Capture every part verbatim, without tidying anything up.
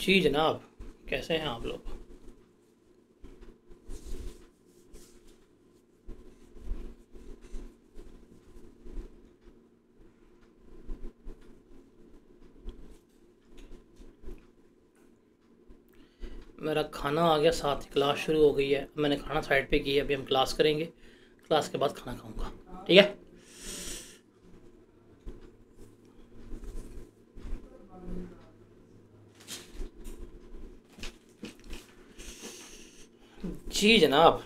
जी जनाब, कैसे हैं आप लोग? मेरा खाना आ गया, साथ ही क्लास शुरू हो गई है। मैंने खाना साइड पे किया, अभी हम क्लास करेंगे। क्लास के बाद खाना खाऊंगा, ठीक है? जी जनाब।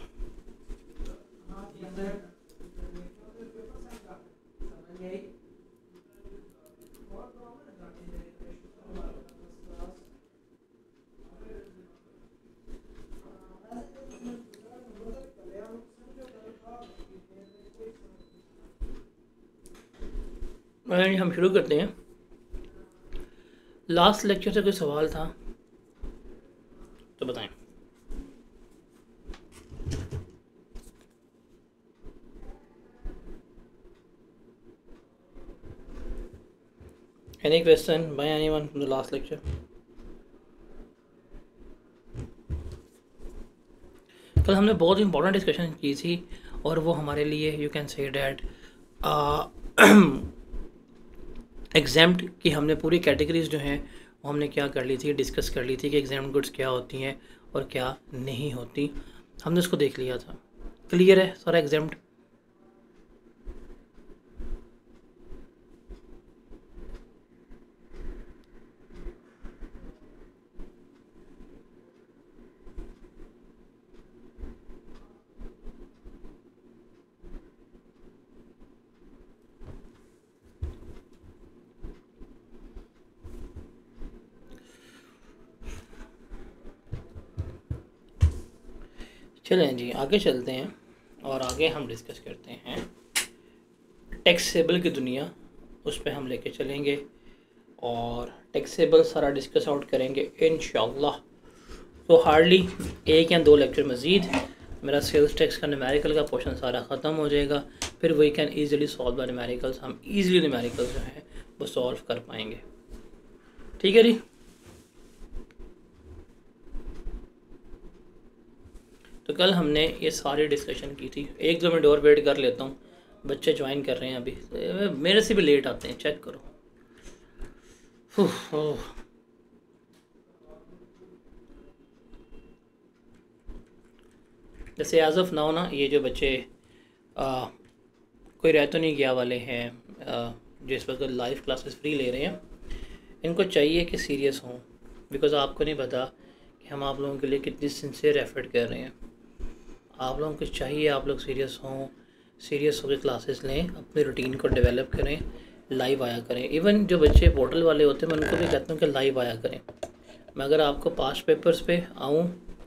मैंने हम शुरू करते हैं। लास्ट लेक्चर से कोई सवाल था तो बताएं। Any question by anyone from the last lecture? कल हमने बहुत इंपॉर्टेंट डिस्कशन की थी और वो हमारे लिए you can say that examined की हमने पूरी कैटेगरीज जो हैं वो हमने क्या कर ली थी, डिस्कस कर ली थी कि एग्जाम गुड्स क्या होती हैं और क्या नहीं होती। हमने उसको देख लिया था। क्लियर है सारा एग्जाम्ड? चलें जी, आगे चलते हैं और आगे हम डिस्कस करते हैं टैक्सेबल की दुनिया। उस पर हम लेके चलेंगे और टैक्सेबल सारा डिस्कस आउट करेंगे इंशाल्लाह। तो हार्डली एक या दो लेक्चर मज़ीद मेरा सेल्स टैक्स का न्यूमेरिकल का पोर्शन सारा ख़त्म हो जाएगा। फिर we can easily solve the numericals. हम ईजिली न्यूमेरिकल्स जो है वो सॉल्व कर पाएंगे, ठीक है जी? तो कल हमने ये सारी डिस्कशन की थी। एक दो मिनट और वेट कर लेता हूँ, बच्चे ज्वाइन कर रहे हैं अभी। मेरे से भी लेट आते हैं, चेक करो। जैसे एज ऑफ नाउ ना, ये जो बच्चे आ, कोई रह तो नहीं गया वाले हैं, आ, जो इस वक्त लाइव क्लासेस फ्री ले रहे हैं, इनको चाहिए कि सीरियस हों। बिकॉज़ आपको नहीं पता कि हम आप लोगों के लिए कितनी सिंसियर एफर्ट कर रहे हैं। आप लोगों को चाहिए आप लोग सीरियस हों, सीरियस होकर क्लासेस लें, अपने रूटीन को डेवलप करें, लाइव आया करें। इवन जो बच्चे पोर्टल वाले होते हैं मैं उनको भी कहता हूँ कि लाइव आया करें। मैं अगर आपको पास्ट पेपर्स पे आऊँ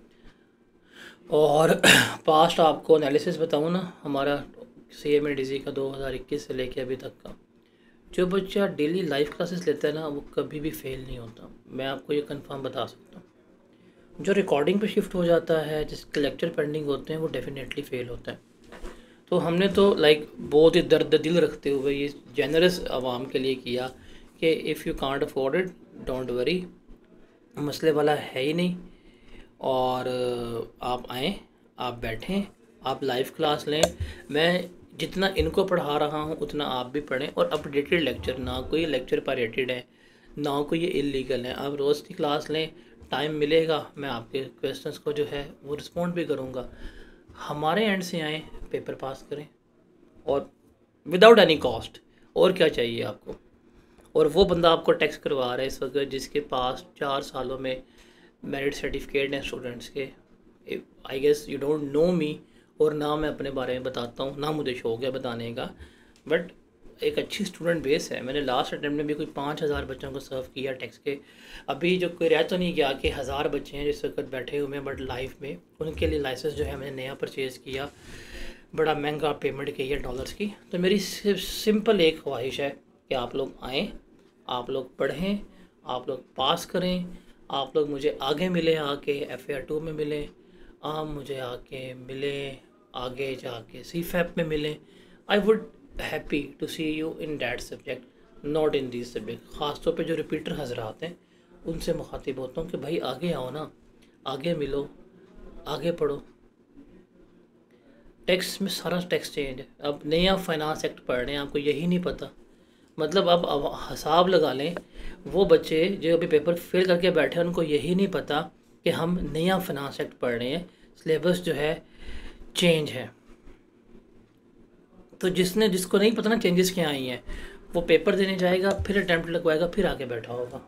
और पास्ट आपको एनालिसिस बताऊँ ना, हमारा C M A D C का दो हज़ार इक्कीस से लेके अभी तक का, जो बच्चा डेली लाइव क्लासेस लेता है ना, वो कभी भी फेल नहीं होता। मैं आपको ये कंफर्म बता सकता हूँ। जो रिकॉर्डिंग पे शिफ्ट हो जाता है, जिसके लेक्चर पेंडिंग होते हैं, वो डेफिनेटली फेल होता है। तो हमने तो लाइक बहुत ही दर्द दिल रखते हुए ये जेनरस आवाम के लिए किया कि if you can't afford it don't worry, मसले वाला है ही नहीं। और आप आएँ, आप बैठें, आप लाइव क्लास लें। मैं जितना इनको पढ़ा रहा हूँ उतना आप भी पढ़ें। और अपडेटेड लेक्चर, ना कोई लेक्चर पायरेटेड है, ना कोई ये इलीगल है। आप रोज़ की क्लास लें, टाइम मिलेगा मैं आपके क्वेश्चंस को जो है वो रिस्पॉन्ड भी करूँगा। हमारे एंड से आएँ, पेपर पास करें और विदाउट एनी कॉस्ट। और क्या चाहिए आपको? और वो बंदा आपको टैक्स करवा रहा है इस वक्त जिसके पास चार सालों में मेरिट सर्टिफिकेट हैं स्टूडेंट्स के। I guess you don't know me, और ना मैं अपने बारे में बताता हूँ, ना मुझे शौक है बताने का, बट एक अच्छी स्टूडेंट बेस है। मैंने लास्ट अटैम्प्ट में भी कोई पाँच हज़ार बच्चों को सर्व किया टैक्स के। अभी जो कोई रह तो नहीं गया कि हज़ार बच्चे हैं जिस वक्त बैठे हुए हैं, बट लाइफ में उनके लिए लाइसेंस जो है मैंने नया परचेज़ किया, बड़ा महंगा पेमेंट की है डॉलर्स की। तो मेरी सिंपल एक ख्वाहिश है कि आप लोग आएँ, आप लोग पढ़ें, आप लोग पास करें, आप लोग मुझे आगे मिलें, आके एफ ए आर टू में मिलें, आप मुझे आके मिलें, आगे जाके सी फैप में मिलें। I would happy to see you in that subject, not in this subject. ख़ास तौर पे जो रिपीटर हजरात हैं उनसे मुखातिब होता हूँ कि भाई आगे आओ ना, आगे मिलो, आगे पढ़ो। टैक्स में सारा टैक्स चेंज है। अब नहीं आप फाइनेंस एक्ट पढ़ रहे हैं, आपको यही नहीं पता, मतलब अब अब हिसाब लगा लें, वो बच्चे जो अभी पेपर फेल करके बैठे हैं उनको यही नहीं पता कि हम नया फाइनेंस एक्ट पढ़ रहे हैं, सिलेबस जो है चेंज है। तो जिसने जिसको नहीं पता ना चेंजेस क्या आई हैं, वो पेपर देने जाएगा, फिर अटैम्प्ट लगवाएगा, फिर आके बैठा होगा।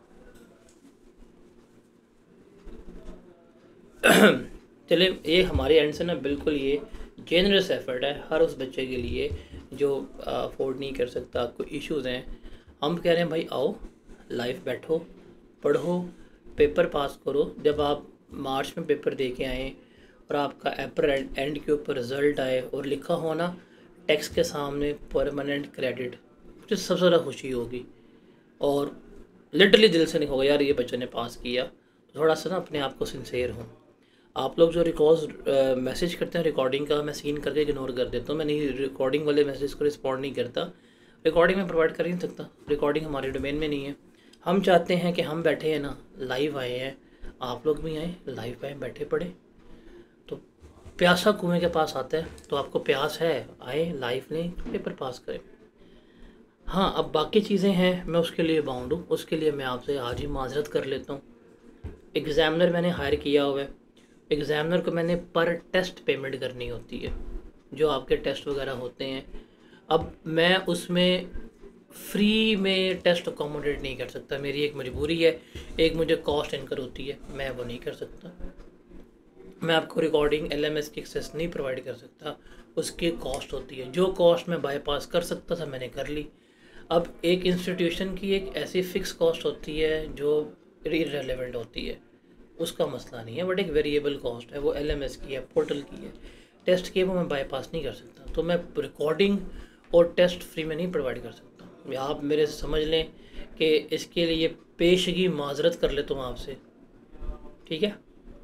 चलिए, ये हमारे एंड से ना बिल्कुल ये जेनरस एफर्ट है हर उस बच्चे के लिए जो अफोर्ड नहीं कर सकता, कोई इश्यूज़ हैं। हम कह रहे हैं भाई आओ, लाइफ बैठो, पढ़ो, पेपर पास करो। जब आप मार्च में पेपर दे के आएँ और आपका अप्रैल एंड के ऊपर रिज़ल्ट आए और लिखा हो ना टैक्स के सामने परमानेंट क्रेडिट, मुझे सबसे ज़्यादा खुशी होगी और लिटरली दिल से नहीं होगा यार ये बच्चे ने पास किया। थोड़ा सा ना अपने आप को सिंसेयर हूँ। आप लोग जो रिकॉर्ड मैसेज करते हैं रिकॉर्डिंग का, मैं सीन करके इग्नोर कर देता हूँ, मैं नहीं रिकॉर्डिंग वाले मैसेज को रिस्पॉन्ड नहीं करता। रिकॉर्डिंग में प्रोवाइड कर ही नहीं सकता, रिकॉर्डिंग हमारे डोमेन में नहीं है। हम चाहते हैं कि हम बैठे हैं ना, लाइव आए हैं, आप लोग भी आए लाइव आए, बैठे पढ़े। तो प्यासा कुएं के पास आता है, तो आपको प्यास है, आए लाइव लें, पेपर पास करें। हाँ, अब बाकी चीज़ें हैं, मैं उसके लिए बाउंड हूँ, उसके लिए मैं आपसे आज ही माजरत कर लेता हूँ। एग्ज़ामिनर मैंने हायर किया हुआ है, एग्ज़ामिनर को मैंने पर टेस्ट पेमेंट करनी होती है, जो आपके टेस्ट वगैरह होते हैं। अब मैं उसमें फ्री में टेस्ट अकोमोडेट नहीं कर सकता, मेरी एक मजबूरी है, एक मुझे कॉस्ट इनकर होती है, मैं वो नहीं कर सकता। मैं आपको रिकॉर्डिंग एलएमएस की एक्सेस नहीं प्रोवाइड कर सकता, उसकी कॉस्ट होती है। जो कॉस्ट मैं बाईपास कर सकता था मैंने कर ली। अब एक इंस्टीट्यूशन की एक ऐसी फ़िक्स कॉस्ट होती है जो इररिलेवेंट होती है, उसका मसला नहीं है, बट एक वेरिएबल कॉस्ट है, वो एलएमएस की है, पोर्टल की है, टेस्ट की है, वो मैं बाईपास नहीं कर सकता। तो मैं रिकॉर्डिंग और टेस्ट फ्री में नहीं प्रोवाइड कर सकता। आप मेरे से समझ लें कि इसके लिए पेशगी माजरत कर लेता हूँ आपसे, ठीक है।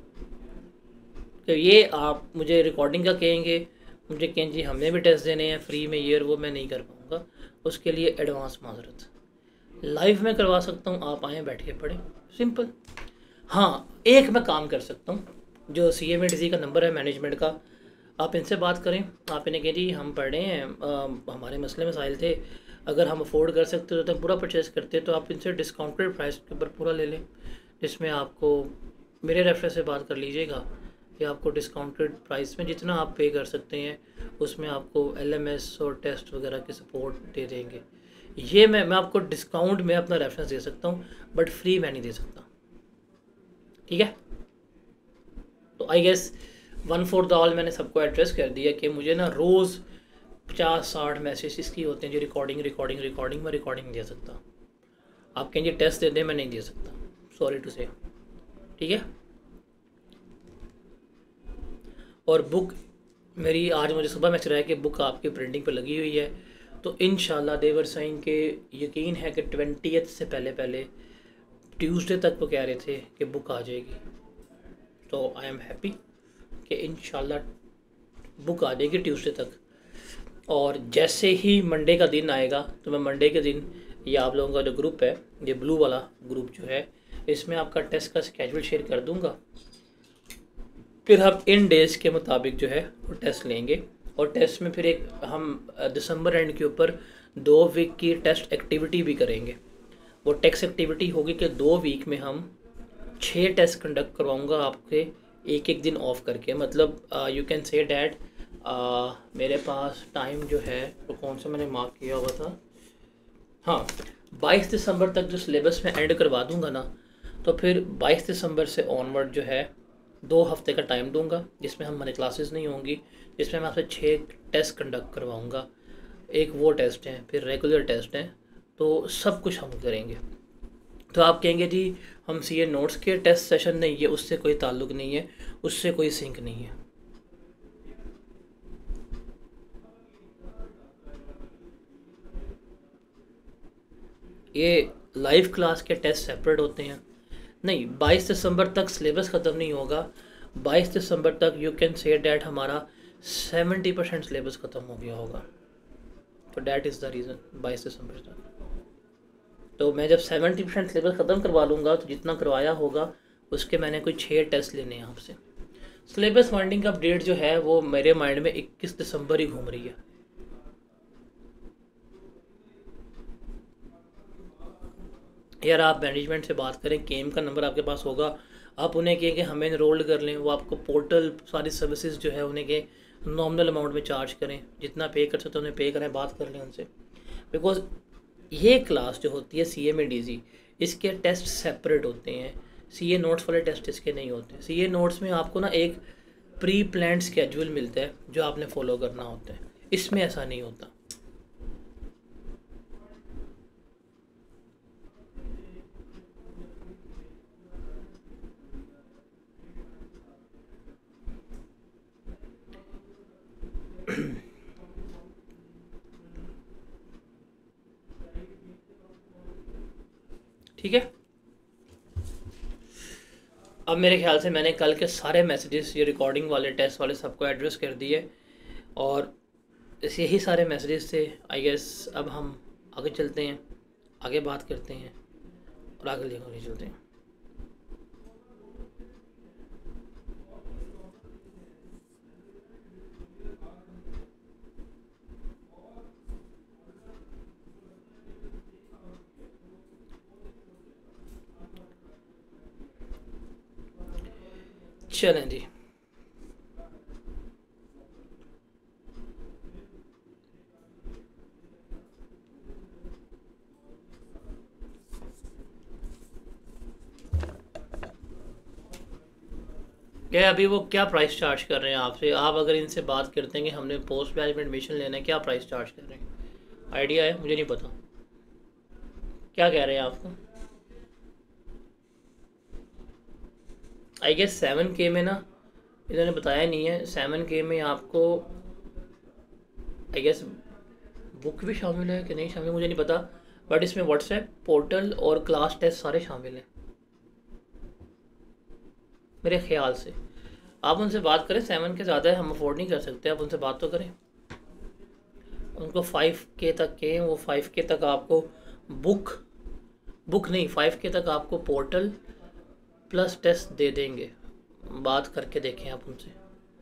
तो ये आप मुझे रिकॉर्डिंग का कहेंगे, मुझे कहें जी हमने भी टेस्ट देने हैं फ्री में ये और वो, मैं नहीं कर पाऊँगा, उसके लिए एडवांस माजरत। लाइव में करवा सकता हूँ, आप आएँ बैठ के पढ़ें, सिंपल। हाँ, एक मैं काम कर सकता हूँ, जो C M A D C का नंबर है मैनेजमेंट का, आप इनसे बात करें, आप इन्हें कहें जी हम पढ़ रहे हैं, आ, हमारे मसले मसाइल थे, अगर हम अफोर्ड कर सकते हो तो हम पूरा परचेज करते, तो आप इनसे डिस्काउंटेड प्राइस के ऊपर पूरा ले लें, जिसमें आपको मेरे रेफरेंस से बात कर लीजिएगा कि आपको डिस्काउंटेड प्राइस में जितना आप पे कर सकते हैं उसमें आपको एल एम एस और टेस्ट वगैरह की सपोर्ट दे देंगे। ये मैं मैं आपको डिस्काउंट में अपना रेफरेंस दे सकता हूँ, बट फ्री मैं नहीं दे सकता, ठीक है। तो I guess one for the all मैंने सबको एड्रेस कर दिया कि मुझे ना रोज़ पचास साठ मैसेज इसकी होते हैं जो रिकॉर्डिंग रिकॉर्डिंग रिकॉर्डिंग मैं रिकॉर्डिंग नहीं दे सकता। आप कहेंगे टेस्ट दे दें, मैं नहीं दे सकता, सॉरी टू से, ठीक है। और बुक मेरी आज मुझे सुबह मैसेज आया कि बुक आपकी प्रिंटिंग पर लगी हुई है, तो इंशाल्लाह देवर साइन के यकीन है कि ट्वेंटियथ से पहले पहले ट्यूसडे तक वो कह रहे थे कि बुक आ जाएगी। तो आई एम हैप्पी कि इंशाल्लाह बुक आ जाएगी ट्यूसडे तक। और जैसे ही मंडे का दिन आएगा तो मैं मंडे के दिन ये आप लोगों का जो ग्रुप है, ये ब्लू वाला ग्रुप जो है, इसमें आपका टेस्ट का स्केड्यूल शेयर कर दूंगा। फिर हम इन डेज़ के मुताबिक जो है वो टेस्ट लेंगे, और टेस्ट में फिर एक हम दिसंबर एंड के ऊपर दो वीक की टेस्ट एक्टिविटी भी करेंगे। वो टेस्ट एक्टिविटी होगी कि दो वीक में हम छः टेस्ट कंडक्ट करवाऊँगा आपके, एक एक दिन ऑफ करके, मतलब यू कैन से डैट मेरे पास टाइम जो है वो कौन सा मैंने मार्क किया हुआ था, हाँ बाईस दिसंबर तक जो सिलेबस में एंड करवा दूंगा ना, तो फिर बाईस दिसंबर से ऑनवर्ड जो है दो हफ्ते का टाइम दूंगा, जिसमें हमारी क्लासेस नहीं होंगी, जिसमें मैं आपसे छः टेस्ट कंडक्ट करवाऊंगा। एक वो टेस्ट हैं, फिर रेगुलर टेस्ट हैं, तो सब कुछ हम करेंगे। तो आप कहेंगे जी हम सी ए नोट्स के टेस्ट सेशन नहीं है, उससे कोई ताल्लुक़ नहीं है, उससे कोई सिंक नहीं है। ये लाइव क्लास के टेस्ट सेपरेट होते हैं। नहीं, बाईस दिसंबर तक सिलेबस ख़त्म नहीं होगा, बाईस दिसंबर तक यू कैन से डैट हमारा सेवेंटी परसेंट सिलेबस ख़त्म हो गया होगा, तो डैट इज़ द रीज़न बाईस दिसंबर तक, तो मैं जब सेवेंटी परसेंट सिलेबस ख़त्म करवा लूँगा तो जितना करवाया होगा उसके मैंने कोई छः टेस्ट लेने हैं आपसे। सिलेबस वाइंडिंग का डेट जो है वो मेरे माइंड में इक्कीस दिसंबर ही घूम रही है। यार आप मैनेजमेंट से बात करें, केम का नंबर आपके पास होगा, आप उन्हें कहें कि हमें इनरोल्ड कर लें, वो आपको पोर्टल सारी सर्विसेज जो है उन्हें के नॉमिनल अमाउंट में चार्ज करें, जितना पे कर सकते हैं उन्हें पे करें, बात कर लें उनसे। बिकॉज ये क्लास जो होती है सी ए में डी जी, इसके टेस्ट सेपरेट होते हैं, सी ए नोट्स वाले टेस्ट इसके नहीं होते। सी ए नोट्स में आपको ना एक प्री प्लान्ड स्केड्यूल मिलता है जो आपने फॉलो करना होता है, इसमें ऐसा नहीं होता। ठीक है, अब मेरे ख्याल से मैंने कल के सारे मैसेजेस, ये रिकॉर्डिंग वाले, टेस्ट वाले, सबको एड्रेस कर दिए, और यही सारे मैसेजेस थे आई गेस। अब हम आगे चलते हैं, आगे बात करते हैं और आगे लेकर चलते हैं। चलें जी, क्या अभी वो क्या प्राइस चार्ज कर रहे हैं आपसे? आप अगर इनसे बात करते हैं कि हमने पोस्ट ग्रेजुएट एडमिशन लेना है, क्या प्राइस चार्ज कर रहे हैं? आइडिया है? मुझे नहीं पता क्या कह रहे हैं आपको। आई गेस सेवन के में ना इन्होंने बताया नहीं है, सेवन के में आपको आई गेस बुक भी शामिल है कि नहीं शामिल मुझे नहीं पता, बट इसमें व्हाट्सएप, पोर्टल और क्लास टेस्ट सारे शामिल हैं मेरे ख्याल से। आप उनसे बात करें, सेवन के ज़्यादा है, हम अफोर्ड नहीं कर सकते, आप उनसे बात तो करें। उनको फाइव के तक के, वो फाइव के तक आपको बुक बुक नहीं फाइव के तक आपको पोर्टल प्लस टेस्ट दे देंगे। बात करके देखें आप उनसे।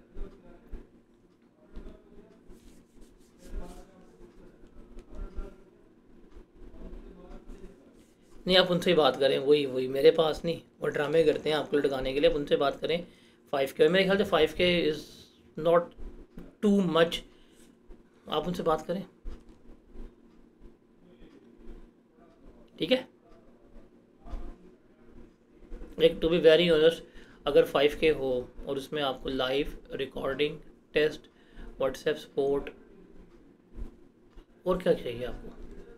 नहीं, आप उनसे ही बात करें, वही वही मेरे पास नहीं, वो ड्रामे करते हैं आपको लटकाने के लिए। आप उनसे बात करें फाइव के, मेरे ख्याल से फाइव के इज़ नॉट टू मच, आप उनसे बात करें, ठीक है। एक टू बी वेरी ऑनेस्ट, अगर फाइव के हो और उसमें आपको live recording, test, WhatsApp support, और क्या चाहिए आपको?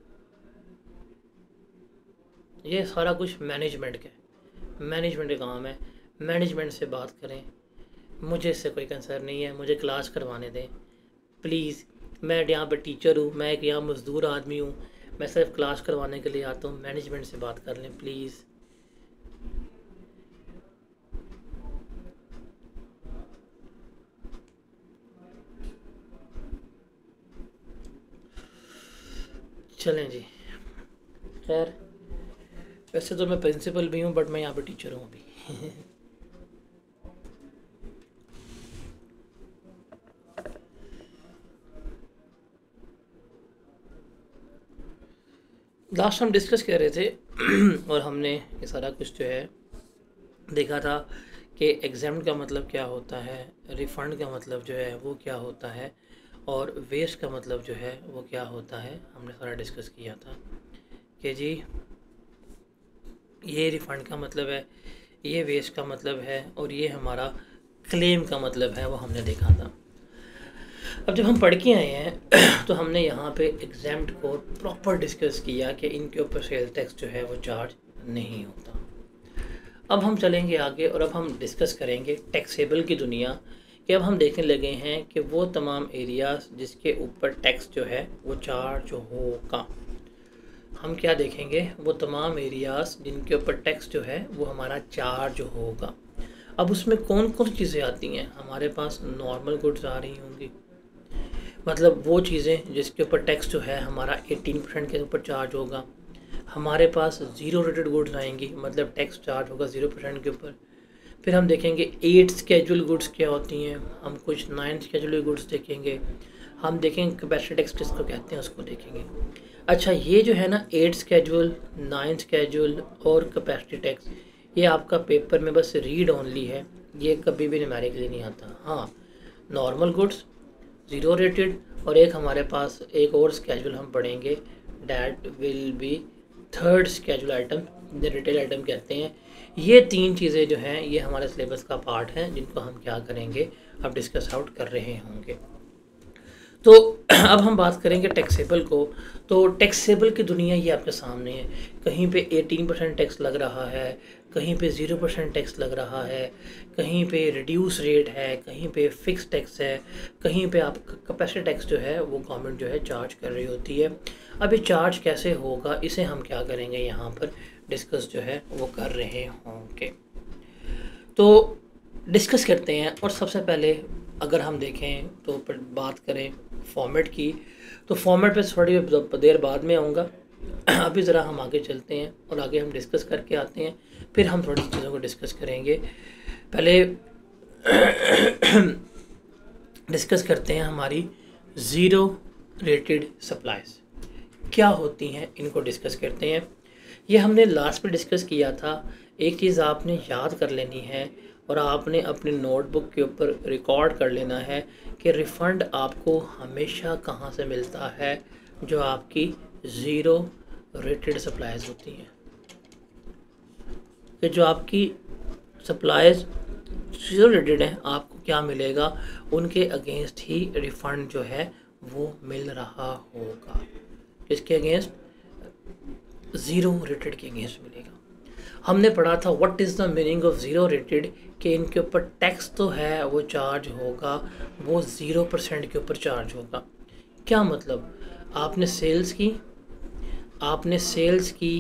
ये सारा कुछ मैनेजमेंट का है, मैनेजमेंट का काम है, मैनेजमेंट से बात करें। मुझे इससे कोई कंसर्न नहीं है, मुझे क्लास करवाने दें प्लीज़। मैं यहाँ पर टीचर हूँ, मैं एक यहाँ मज़दूर आदमी हूँ, मैं सिर्फ क्लास करवाने के लिए आता हूँ। मैनेजमेंट से बात कर लें प्लीज़। चलें जी, खैर वैसे तो मैं प्रिंसिपल भी हूँ, बट मैं यहाँ पे टीचर हूँ अभी। लास्ट हम डिस्कस कर रहे थे और हमने ये सारा कुछ जो है देखा था कि एग्ज़ाम का मतलब क्या होता है, रिफ़ंड का मतलब जो है वो क्या होता है, और वेस्ट का मतलब जो है वो क्या होता है। हमने सारा डिस्कस किया था कि जी ये रिफ़ंड का मतलब है, ये वेस्ट का मतलब है, और ये हमारा क्लेम का मतलब है, वो हमने देखा था। अब जब हम पढ़ के आए हैं तो हमने यहाँ पे एग्ज़ाम्ड को प्रॉपर डिस्कस किया कि इनके ऊपर सेल्स टैक्स जो है वो चार्ज नहीं होता। अब हम चलेंगे आगे और अब हम डिस्कस करेंगे टैक्सेबल की दुनिया, कि अब हम देखने लगे हैं कि वो तमाम एरियाज़ जिसके ऊपर टैक्स जो है वो चार्ज होगा। हम क्या देखेंगे? वो तमाम एरियाज़ जिनके ऊपर टैक्स जो है वो हमारा चार्ज होगा। अब उसमें कौन कौन सी चीज़ें आती हैं? हमारे पास नॉर्मल गुड्स आ रही होंगी, मतलब वो चीज़ें जिसके ऊपर टैक्स जो है हमारा एटीन परसेंट के ऊपर चार्ज होगा। हमारे पास ज़ीरो रेटेड गुड्स आएंगी, मतलब टैक्स चार्ज होगा ज़ीरो परसेंट के ऊपर। फिर हम देखेंगे एट स्केजुअल गुड्स क्या होती हैं, हम कुछ नाइन स्केजुअल गुड्स देखेंगे, हम देखेंगे कैपेसिटी टैक्स किसको कहते हैं उसको देखेंगे। अच्छा, ये जो है ना एट स्केजुअल, नाइन स्केजुअल और कैपेसिटी टैक्स, ये आपका पेपर में बस रीड ओनली है, ये कभी भी न्यूमेरिकली नहीं आता। हाँ, नॉर्मल गुड्स, ज़ीरो रेटेड, और एक हमारे पास एक और स्केजुअल हम पढ़ेंगे, that will be third schedule item, retail item कहते हैं। ये तीन चीज़ें जो हैं ये हमारे सिलेबस का पार्ट हैं, जिनको हम क्या करेंगे, अब डिस्कस आउट कर रहे होंगे। तो अब हम बात करेंगे टैक्सेबल को। तो टैक्सेबल की दुनिया ये आपके सामने है, कहीं पे एटीन परसेंट टैक्स लग रहा है, कहीं पे ज़ीरो परसेंट टैक्स लग रहा है, कहीं पे रिड्यूस रेट है, कहीं पे फिक्स टैक्स है, कहीं पे आप कैपेसिटी टैक्स जो है वो गवर्नमेंट जो है चार्ज कर रही होती है। अब ये चार्ज कैसे होगा, इसे हम क्या करेंगे यहाँ पर डिस्कस जो है वो कर रहे होंगे। तो डिस्कस करते हैं। और सबसे पहले अगर हम देखें तो बात करें फॉर्मेट की, तो फॉर्मेट पे थोड़ी देर बाद में आऊँगा। अभी ज़रा हम आगे चलते हैं और आगे हम डिस्कस करके आते हैं, फिर हम थोड़ी सी चीज़ों को डिस्कस करेंगे। पहले डिस्कस करते हैं हमारी ज़ीरो रेटेड सप्लाईज क्या होती हैं, इनको डिस्कस करते हैं। ये हमने लास्ट में डिस्कस किया था। एक चीज़ आपने याद कर लेनी है और आपने अपने नोटबुक के ऊपर रिकॉर्ड कर लेना है कि रिफ़ंड आपको हमेशा कहाँ से मिलता है, जो आपकी ज़ीरो रेटेड सप्लाईज होती हैं। कि जो आपकी सप्लाईज ज़ीरो रेटेड हैं, आपको क्या मिलेगा, उनके अगेंस्ट ही रिफ़ंड जो है वो मिल रहा होगा। किसके अगेंस्ट, ज़ीरो रेटेड के अगेंस्ट मिलेगा। हमने पढ़ा था what is the meaning of zero rated, कि इनके ऊपर टैक्स तो है वो चार्ज होगा, वो ज़ीरो परसेंट के ऊपर चार्ज होगा। क्या मतलब, आपने सेल्स की आपने सेल्स की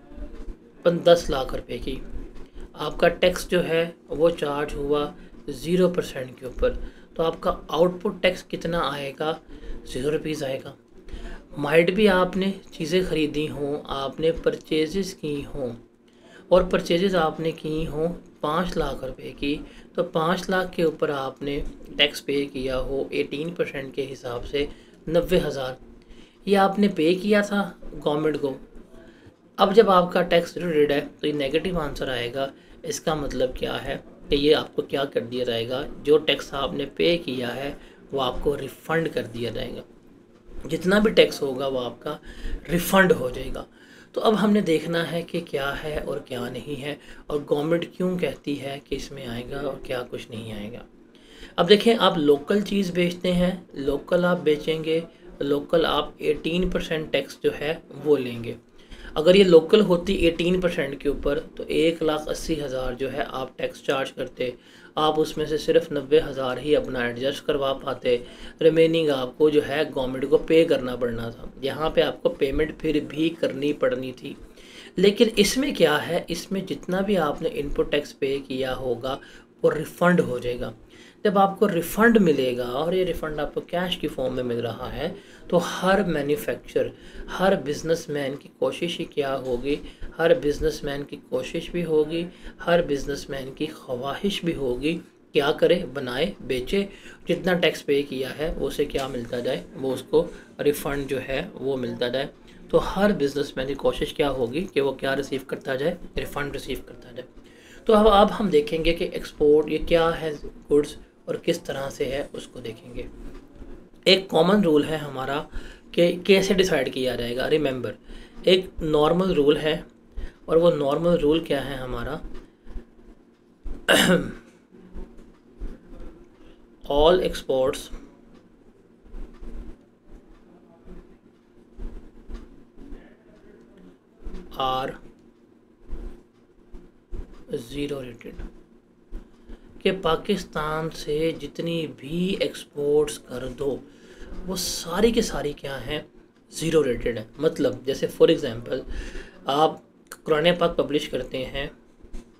दस लाख रुपए की, आपका टैक्स जो है वो चार्ज हुआ ज़ीरो परसेंट के ऊपर, तो आपका आउटपुट टैक्स कितना आएगा, ज़ीरो रुपीज़ आएगा। माइट भी आपने चीज़ें ख़रीदी हों, आपने परचेजेस की हों, और परचेजेस आपने की हों पाँच लाख रुपए की, तो पाँच लाख के ऊपर आपने टैक्स पे किया हो एटीन परसेंट के हिसाब से नब्बे हज़ार, ये आपने पे किया था गवर्नमेंट को। अब जब आपका टैक्स रिटेड है तो ये नेगेटिव आंसर आएगा। इसका मतलब क्या है कि ये आपको क्या कर दिया जाएगा, जो टैक्स आपने पे किया है वो आपको रिफ़ंड कर दिया जाएगा। जितना भी टैक्स होगा वो आपका रिफ़ंड हो जाएगा। तो अब हमने देखना है कि क्या है और क्या नहीं है, और गवर्नमेंट क्यों कहती है कि इसमें आएगा और क्या कुछ नहीं आएगा। अब देखें, आप लोकल चीज़ बेचते हैं, लोकल आप बेचेंगे, लोकल आप एटीन परसेंट टैक्स जो है वो लेंगे। अगर ये लोकल होती एटीन परसेंट के ऊपर तो एक लाख अस्सी हज़ार जो है आप टैक्स चार्ज करते, आप उसमें से सिर्फ नब्बे हज़ार ही अपना एडजस्ट करवा पाते, रिमेनिंग आपको जो है गवर्नमेंट को पे करना पड़ना था। यहाँ पे आपको पेमेंट फिर भी करनी पड़नी थी। लेकिन इसमें क्या है, इसमें जितना भी आपने इनपुट टैक्स पे किया होगा वो रिफ़ंड हो जाएगा। जब आपको रिफ़ंड मिलेगा, और ये रिफ़ंड आपको कैश की फॉर्म में मिल रहा है, तो हर मैन्युफैक्चर, हर बिजनेसमैन की कोशिश ही क्या होगी, हर बिजनेसमैन की कोशिश भी होगी, हर बिजनेसमैन की ख्वाहिश भी होगी, क्या करे, बनाए, बेचे, जितना टैक्स पे किया है वो उसे क्या मिलता जाए, वो उसको रिफ़ंड जो है वो मिलता जाए। तो हर बिजनेसमैन की कोशिश क्या होगी कि वो क्या रिसीव करता जाए, रिफ़ंड रिसीव करता जाए। तो अब अब हम देखेंगे कि एक्सपोर्ट ये क्या है गुड्स और किस तरह से है उसको देखेंगे। एक कॉमन रूल है हमारा कि कैसे डिसाइड किया जाएगा। रिमेंबर, एक नॉर्मल रूल है, और वो नॉर्मल रूल क्या है हमारा, all exports are zero rated, कि पाकिस्तान से जितनी भी एक्सपोर्ट्स कर दो वो सारी के सारी क्या हैं, ज़ीरो रेटेड है। मतलब जैसे फॉर एग्ज़ाम्पल आप कुरान पाक पब्लिश करते हैं,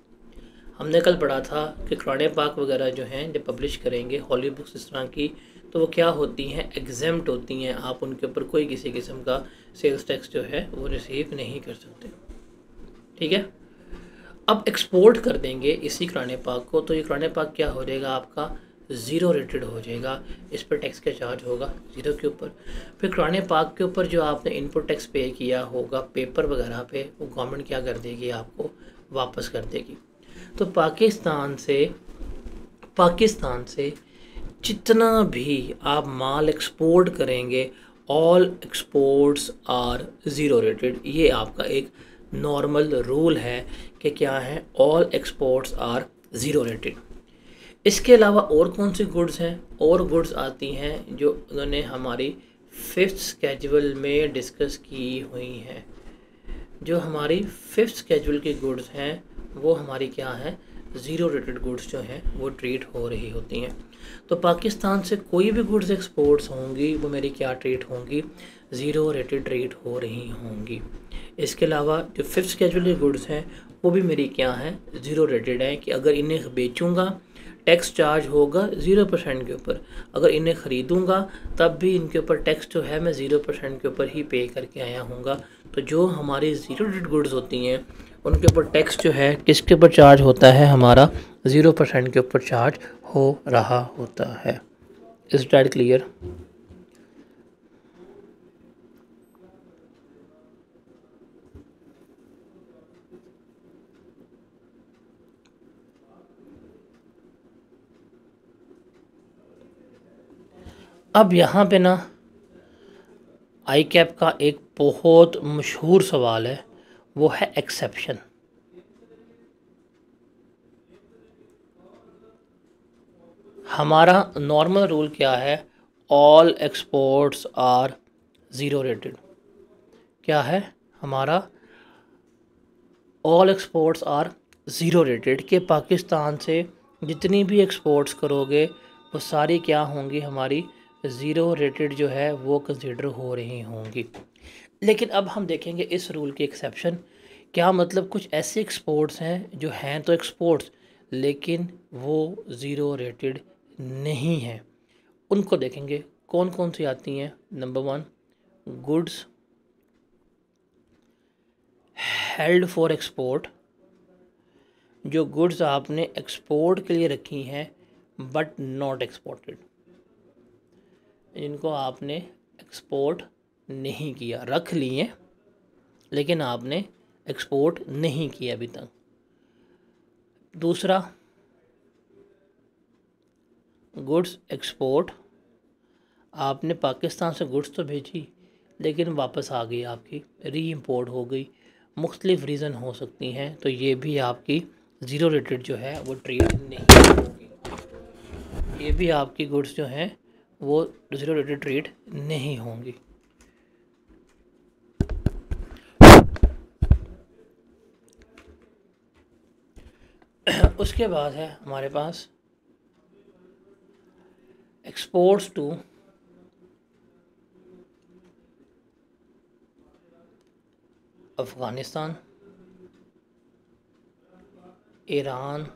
हमने कल पढ़ा था कि कुरान पाक वगैरह जो हैं जब पब्लिश करेंगे, हॉली बुक्स इस तरह की, तो वो क्या होती हैं, एग्जेम्प्ट होती हैं, आप उनके ऊपर कोई किसी किस्म का सेल्स टैक्स जो है वो रिसीव नहीं कर सकते। ठीक है, अब एक्सपोर्ट कर देंगे इसी कुरान पाक को, तो ये कुरान पाक क्या हो जाएगा आपका, ज़ीरो रेटेड हो जाएगा। इस पर टैक्स का चार्ज होगा ज़ीरो के ऊपर। फिर कुरान पाक के ऊपर जो आपने इनपुट टैक्स पे किया होगा पेपर वगैरह पे, वो गवर्नमेंट क्या कर देगी, आपको वापस कर देगी। तो पाकिस्तान से पाकिस्तान से जितना भी आप माल एक्सपोर्ट करेंगे, all exports are zero rated. ये आपका एक नॉर्मल रूल है कि क्या है, all exports are zero rated. इसके अलावा और कौन सी गुड्स हैं, और गुड्स आती हैं जो उन्होंने हमारी फिफ्थ स्केड्यूल में डिस्कस की हुई हैं। जो हमारी फिफ्थ स्केड्यूल की गुड्स हैं वो हमारी क्या है, ज़ीरो रेटेड गुड्स जो हैं वो ट्रीट हो रही होती हैं। तो पाकिस्तान से कोई भी गुड्स एक्सपोर्ट्स होंगी वो मेरी क्या ट्रीट होंगी, ज़ीरो रेटेड ट्रीट हो रही होंगी। इसके अलावा जो फिफ्थ स्केड्यूल की गुड्स हैं वो भी मेरी क्या है, ज़ीरो रेटेड है, कि अगर इन्हें बेचूंगा टैक्स चार्ज होगा ज़ीरो परसेंट के ऊपर, अगर इन्हें ख़रीदूंगा तब भी इनके ऊपर टैक्स जो है मैं ज़ीरो परसेंट के ऊपर ही पे करके आया हूँगा। तो जो हमारी ज़ीरो रेटेड गुड्स होती हैं उनके ऊपर टैक्स जो है किसके ऊपर चार्ज होता है, हमारा ज़ीरो परसेंट के ऊपर चार्ज हो रहा होता है। इस डाइट क्लियर? अब यहाँ पे ना आई कैप का एक बहुत मशहूर सवाल है, वो है एक्सेप्शन। हमारा नॉर्मल रूल क्या है, all exports are zero rated. क्या है हमारा, all exports are zero rated, के पाकिस्तान से जितनी भी एक्सपोर्ट्स करोगे वो सारी क्या होंगी, हमारी ज़ीरो रेटेड जो है वो कंसिडर हो रही होंगी। लेकिन अब हम देखेंगे इस रूल की एक्सेप्शन क्या, मतलब कुछ ऐसे एक्सपोर्ट्स हैं जो हैं तो एक्सपोर्ट्स लेकिन वो ज़ीरो रेटेड नहीं हैं। उनको देखेंगे कौन कौन सी आती हैं। Number one, goods held for export, जो गुड्स आपने एक्सपोर्ट के लिए रखी हैं बट नॉट एक्सपोर्टेड, जिनको आपने एक्सपोर्ट नहीं किया, रख लिए लेकिन आपने एक्सपोर्ट नहीं किया अभी तक। दूसरा, गुड्स एक्सपोर्ट, आपने पाकिस्तान से गुड्स तो भेजी लेकिन वापस आ गई, आपकी री इम्पोर्ट हो गई, मुख्तलिफ रीज़न हो सकती हैं, तो ये भी आपकी ज़ीरो रेटेड जो है वो ट्रीट नहीं होगी। ये भी आपकी गुड्स जो हैं वो ज़ीरो रेटेड ट्रीट नहीं होंगी। उसके बाद है हमारे पास exports to Afghanistan, Iran,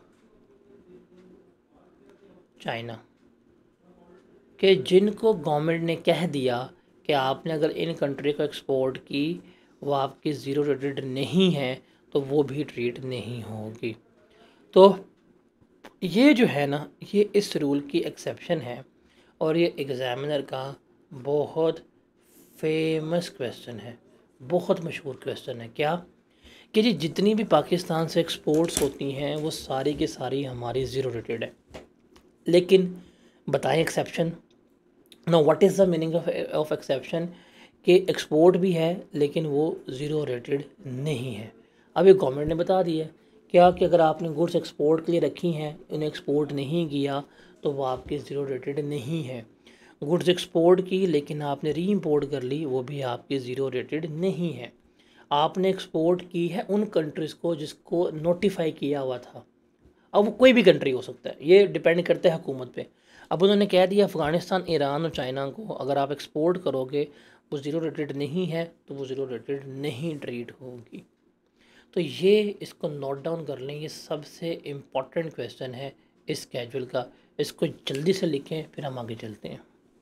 China, कि जिनको गवर्नमेंट ने कह दिया कि आपने अगर इन कंट्री को एक्सपोर्ट की वो आपकी ज़ीरो रेटेड नहीं है तो वो भी ट्रीट नहीं होगी। तो ये जो है ना, ये इस रूल की एक्सेप्शन है और ये एग्ज़ामिनर का बहुत फेमस क्वेश्चन है, बहुत मशहूर क्वेश्चन है। क्या कि जी जितनी भी पाकिस्तान से एक्सपोर्ट्स होती हैं वो सारी की सारी हमारी ज़ीरो रेटेड है, लेकिन बताएं exception. No, what is the meaning of of exception, कि एक्सपोर्ट भी है लेकिन वो ज़ीरो रेटेड नहीं है। अब ये गवर्नमेंट ने बता दिया है क्या कि अगर आपने गुड्स एक्सपोर्ट के लिए रखी हैं, इन्हें एक्सपोर्ट नहीं किया तो वो आपकी ज़ीरो रेटेड नहीं है। गुड्स एक्सपोर्ट की लेकिन आपने री इम्पोर्ट कर ली, वो भी आपकी ज़ीरो रेटेड नहीं है। आपने एक्सपोर्ट की है उन कंट्रीज़ को जिसको नोटिफाई किया हुआ था, अब वो कोई भी कंट्री हो सकता है, ये डिपेंड करता है हुकूमत पे। अब उन्होंने कह दिया अफ़गानिस्तान, ईरान और चाइना को अगर आप एक्सपोर्ट करोगे वो ज़ीरो रेटेड नहीं है तो वो ज़ीरो रेटेड नहीं ट्रीट होगी। तो ये इसको नोट डाउन कर लें, ये सबसे इम्पॉर्टेंट क्वेश्चन है इस स्केड्यूल का। इसको जल्दी से लिखें फिर हम आगे चलते हैं।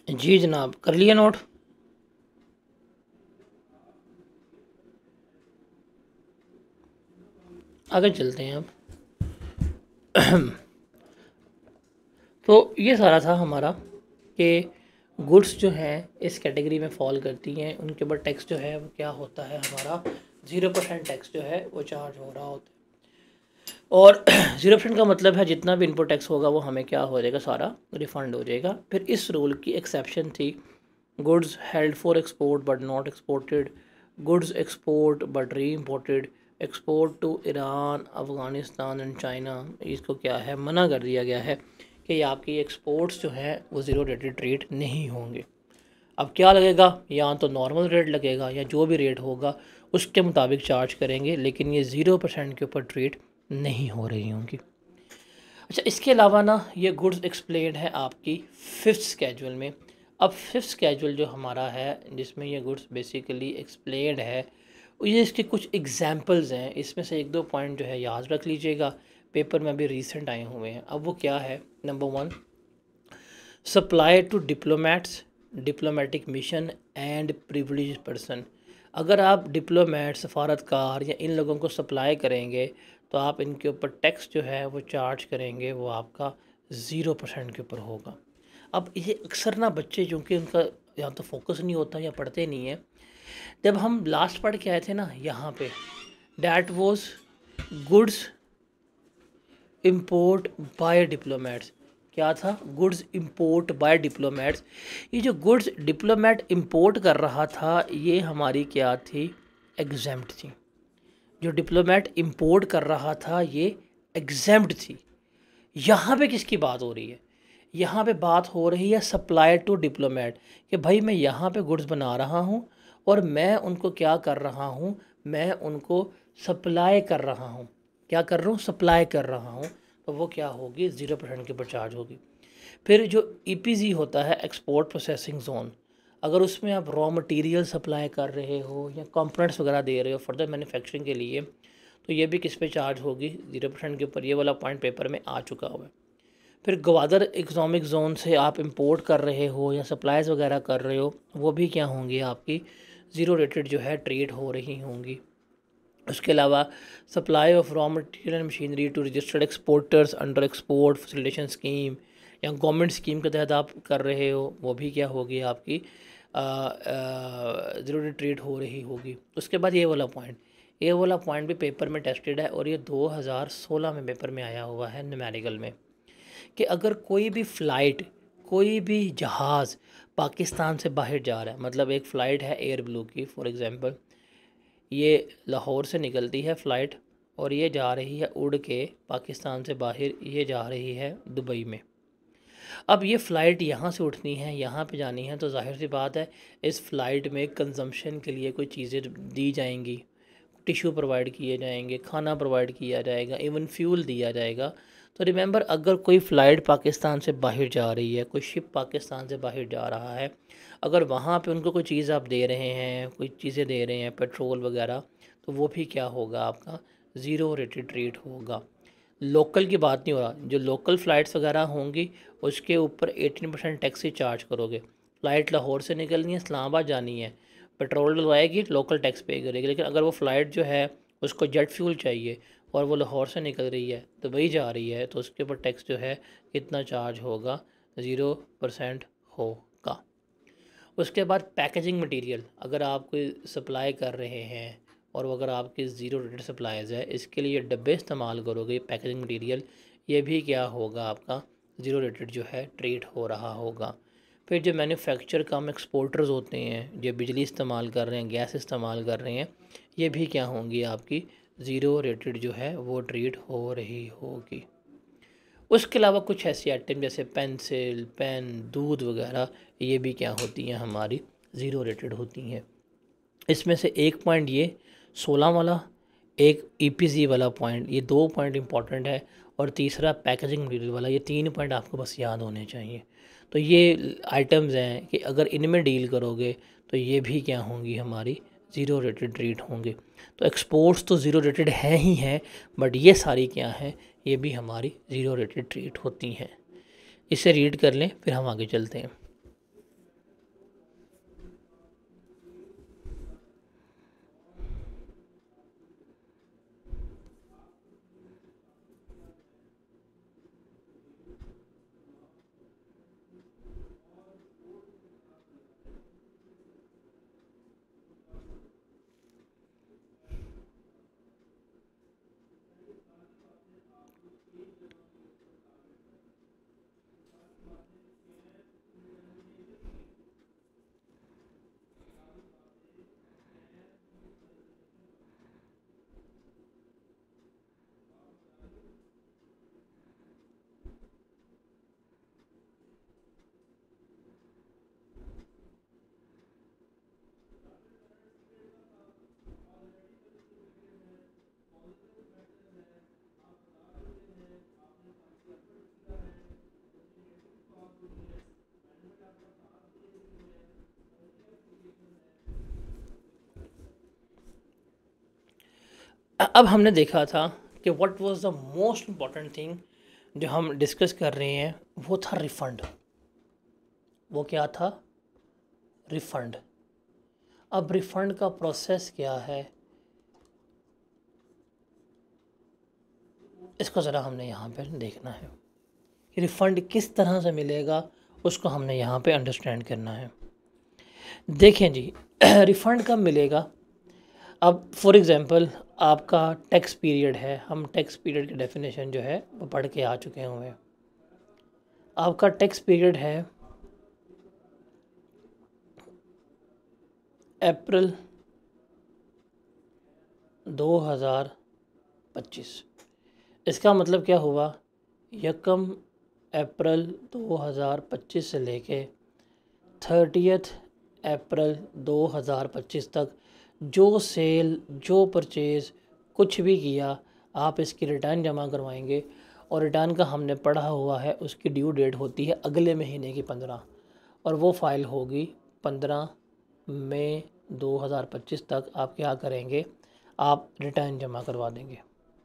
जी जनाब, कर लिया नोट। आगे चलते हैं अब। तो ये सारा था हमारा कि गुड्स जो हैं इस कैटेगरी में फॉल करती हैं, उनके ऊपर टैक्स जो है वो क्या होता है, हमारा ज़ीरो परसेंट टैक्स जो है वो चार्ज हो रहा होता है। और ज़ीरो परसेंट का मतलब है जितना भी इनपुट टैक्स होगा वो हमें क्या हो जाएगा, सारा रिफ़ंड हो जाएगा। फिर इस रूल की एक्सेप्शन थी, goods held for export but not exported, goods export but reimported, export to Iran, Afghanistan and China, इसको क्या है, मना कर दिया गया है कि आपकी एक्सपोर्ट्स जो हैं वो ज़ीरो रेटेड रेट नहीं होंगे। अब क्या लगेगा, या तो नॉर्मल रेट लगेगा या जो भी रेट होगा उसके मुताबिक चार्ज करेंगे, लेकिन ये ज़ीरो परसेंट के ऊपर ट्रेड नहीं हो रही होंगी। अच्छा, इसके अलावा ना ये गुड्स एक्सप्लेन्ड है आपकी फिफ्थ स्केजुअल में। अब फिफ्थ स्केजुअल जो हमारा है जिसमें ये गुड्स बेसिकली एक्सप्लेन्ड है, ये इसके कुछ एग्जांपल्स हैं, इसमें से एक दो पॉइंट जो है याद रख लीजिएगा, पेपर में अभी रिसेंट आए हुए हैं। अब वो क्या है, number one, supply to diplomats, diplomatic mission and privilege person. अगर आप डिप्लोमेट, सफारतकार या इन लोगों को सप्लाई करेंगे तो आप इनके ऊपर टैक्स जो है वो चार्ज करेंगे, वो आपका ज़ीरो परसेंट के ऊपर होगा। अब ये अक्सर ना बच्चे, क्योंकि उनका या तो फोकस नहीं होता या पढ़ते नहीं है, जब हम लास्ट पढ़ के आए थे ना यहाँ पे, that was goods import by diplomats, क्या था, गुड्स इंपोर्ट बाय डिप्लोमेट्स। ये जो गुड्स डिप्लोमेट इंपोर्ट कर रहा था ये हमारी क्या थी, एग्जेम्प्ट थी। जो डिप्लोमेट इंपोर्ट कर रहा था ये एग्जेम्प्ट थी। यहाँ पे किसकी बात हो रही है, यहाँ पे बात हो रही है सप्लाई टू डिप्लोमेट, कि भाई मैं यहाँ पे गुड्स बना रहा हूँ और मैं उनको क्या कर रहा हूँ, मैं उनको सप्लाई कर रहा हूँ, क्या कर रहा हूँ, सप्लाई कर रहा हूँ, तो वो क्या होगी, ज़ीरो परसेंट के ऊपर चार्ज होगी। फिर जो ई पी ज़ी होता है, एक्सपोर्ट प्रोसेसिंग जोन, अगर उसमें आप रॉ मटेरियल सप्लाई कर रहे हो या कंपोनेंट्स वगैरह दे रहे हो फर्दर मैन्युफैक्चरिंग के लिए, तो ये भी किस पे चार्ज होगी, ज़ीरो परसेंट के ऊपर। ये वाला पॉइंट पेपर में आ चुका हुआ है। फिर ग्वादर इकोनॉमिक जोन से आप इंपोर्ट कर रहे हो या सप्लाईज वगैरह कर रहे हो, वो भी क्या होंगी, आपकी ज़ीरो रेटेड जो है ट्रेड हो रही होंगी। उसके अलावा supply of raw material and machinery to registered exporters under export facilitation scheme या गवर्नमेंट स्कीम के तहत आप कर रहे हो, वो भी क्या होगी, आपकी ज़ीरो रेटेड ट्रेड हो रही होगी। उसके बाद ये वाला पॉइंट, ये वाला पॉइंट भी पेपर में टेस्टेड है और ये दो हज़ार सोलह में पेपर में आया हुआ है न्यूमेरिकल में, कि अगर कोई भी फ़्लाइट, कोई भी जहाज़ पाकिस्तान से बाहर जा रहा है, मतलब एक फ़्लाइट है एयर ब्लू की फॉर एग्ज़ाम्पल, ये लाहौर से निकलती है फ़्लाइट और ये जा रही है उड़ के पाकिस्तान से बाहर, ये जा रही है दुबई में। अब ये फ़्लाइट यहाँ से उठनी है, यहाँ पे जानी है, तो जाहिर सी बात है इस फ़्लाइट में कंजम्पशन के लिए कोई चीज़ें दी जाएंगी, टिश्यू प्रोवाइड किए जाएंगे, खाना प्रोवाइड किया जाएगा, इवन फ्यूल दिया जाएगा। तो रिमेंबर, अगर कोई फ़्लाइट पाकिस्तान से बाहर जा रही है, कोई शिप पाकिस्तान से बाहर जा रहा है, अगर वहाँ पे उनको कोई चीज़ आप दे रहे हैं, कोई चीज़ें दे रहे हैं, पेट्रोल वगैरह, तो वो भी क्या होगा, आपका ज़ीरो रेटेड रेट होगा। लोकल की बात नहीं हो रहा, जो लोकल फ़्लाइट्स वगैरह होंगी उसके ऊपर एटीन परसेंट टैक्स ही चार्ज करोगे। फ़्लाइट लाहौर से निकलनी है, इस्लामाबाद जानी है, पेट्रोल डलवाएगी, लोकल टैक्स पे करेगी। लेकिन अगर वो फ़्लाइट जो है उसको जेट फ्यूल चाहिए और वो लाहौर से निकल रही है, दुबई जा रही है, तो उसके ऊपर टैक्स जो है कितना चार्ज होगा, ज़ीरो परसेंट होगा। उसके बाद पैकेजिंग मटेरियल, अगर आप कोई सप्लाई कर रहे हैं और अगर आपकी ज़ीरो रेटेड सप्लाईज है, इसके लिए डब्बे इस्तेमाल करोगे पैकेजिंग मटेरियल, ये भी क्या होगा, आपका ज़ीरो रेटेड जो है ट्रेड हो रहा होगा। फिर जो मैन्युफैक्चर कम एक्सपोर्टर्स होते हैं, जो बिजली इस्तेमाल कर रहे हैं, गैस इस्तेमाल कर रहे हैं, ये भी क्या होंगी, आपकी ज़ीरो रेटेड जो है वो ट्रेड हो रही होगी। उसके अलावा कुछ ऐसी आइटम जैसे पेंसिल, पेन, दूध वगैरह, ये भी क्या होती हैं, हमारी ज़ीरो रेटेड होती हैं। इसमें से एक पॉइंट ये सोलह वाला, एक ई पी ज़ी वाला पॉइंट, ये दो पॉइंट इंपॉर्टेंट है, और तीसरा पैकेजिंग मटेरियल वाला, ये तीन पॉइंट आपको बस याद होने चाहिए। तो ये आइटम्स हैं कि अगर इनमें डील करोगे तो ये भी क्या होंगी, हमारी ज़ीरो रेटेड रेट होंगे। तो एक्सपोर्ट्स तो ज़ीरो रेटेड हैं ही हैं, बट ये सारी क्या हैं, ये भी हमारी ज़ीरो रेटेड रेट होती हैं। इसे रीड कर लें, फिर हम आगे चलते हैं। अब हमने देखा था कि what was the most important thing जो हम डिस्कस कर रहे हैं, वो था रिफ़ंड। वो क्या था? रिफ़ंड। अब रिफ़ंड का प्रोसेस क्या है, इसको ज़रा हमने यहाँ पे देखना है कि रिफ़ंड किस तरह से मिलेगा, उसको हमने यहाँ पे अंडरस्टैंड करना है। देखें जी, रिफ़ंड कब मिलेगा? अब फॉर एग्ज़ाम्पल आपका टैक्स पीरियड है, हम टैक्स पीरियड की डेफिनेशन जो है वो पढ़ के आ चुके हुए हैं। आपका टैक्स पीरियड है अप्रैल दो हज़ार पच्चीस। इसका मतलब क्या हुआ? यकम अप्रैल दो हज़ार पच्चीस से लेके थर्टियथ अप्रैल दो हज़ार पच्चीस तक जो सेल, जो परचेज़ कुछ भी किया, आप इसकी रिटर्न जमा करवाएंगे। और रिटर्न का हमने पढ़ा हुआ है, उसकी ड्यू डेट होती है अगले महीने की पंद्रह, और वो फ़ाइल होगी पंद्रह मई दो हज़ार पच्चीस तक। आप क्या करेंगे? आप रिटर्न जमा करवा देंगे।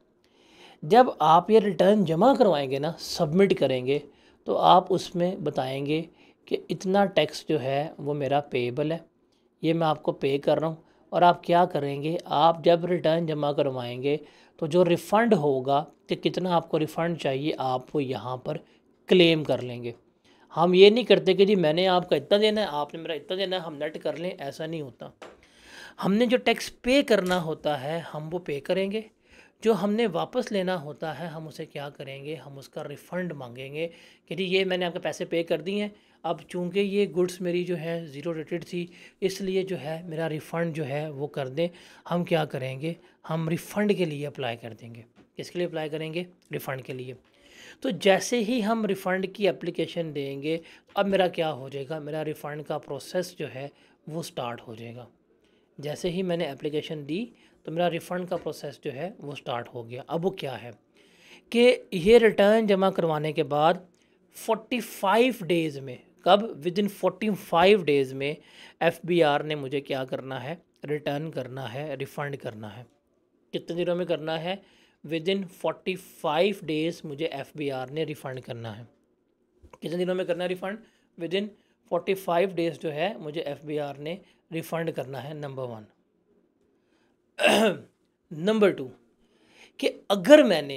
जब आप ये रिटर्न जमा करवाएंगे ना, सबमिट करेंगे, तो आप उसमें बताएंगे कि इतना टैक्स जो है वो मेरा पेएबल है, ये मैं आपको पे कर रहा हूँ। और आप क्या करेंगे? आप जब रिटर्न जमा करवाएंगे तो जो रिफ़ंड होगा कि कितना आपको रिफ़ंड चाहिए, आप वो यहाँ पर क्लेम कर लेंगे। हम ये नहीं करते कि जी मैंने आपका इतना देना है, आपने मेरा इतना देना है, हम नेट कर लें, ऐसा नहीं होता। हमने जो टैक्स पे करना होता है हम वो पे करेंगे, जो हमने वापस लेना होता है हम उसे क्या करेंगे? हम उसका रिफ़ंड मांगेंगे कि जी ये मैंने आपके पैसे पे कर दिए हैं, अब चूँकि ये गुड्स मेरी जो है ज़ीरो रेटेड थी, इसलिए जो है मेरा रिफ़ंड जो है वो कर दें। हम क्या करेंगे? हम रिफ़ंड के लिए अप्लाई कर देंगे। किसके लिए अप्लाई करेंगे? रिफ़ंड के लिए। तो जैसे ही हम रिफ़ंड की एप्लीकेशन देंगे, अब मेरा क्या हो जाएगा? मेरा रिफ़ंड का प्रोसेस जो है वो स्टार्ट हो जाएगा। जैसे ही मैंने एप्लीकेशन दी तो मेरा रिफ़ंड का प्रोसेस जो है वो स्टार्ट हो गया। अब वो क्या है कि ये रिटर्न जमा करवाने के बाद पैंतालीस डेज़ में, कब? विद इन पैंतालीस डेज़ में एफबीआर ने मुझे क्या करना है? रिटर्न करना है, रिफ़ंड करना है। कितने दिनों में करना है? विद इन पैंतालीस डेज़ मुझे एफबीआर ने रिफ़ंड करना है। कितने दिनों में करना है रिफ़ंड? विद इन पैंतालीस डेज़ जो है मुझे एफबीआर ने रिफ़ंड करना है, नंबर वन। नंबर टू, कि अगर मैंने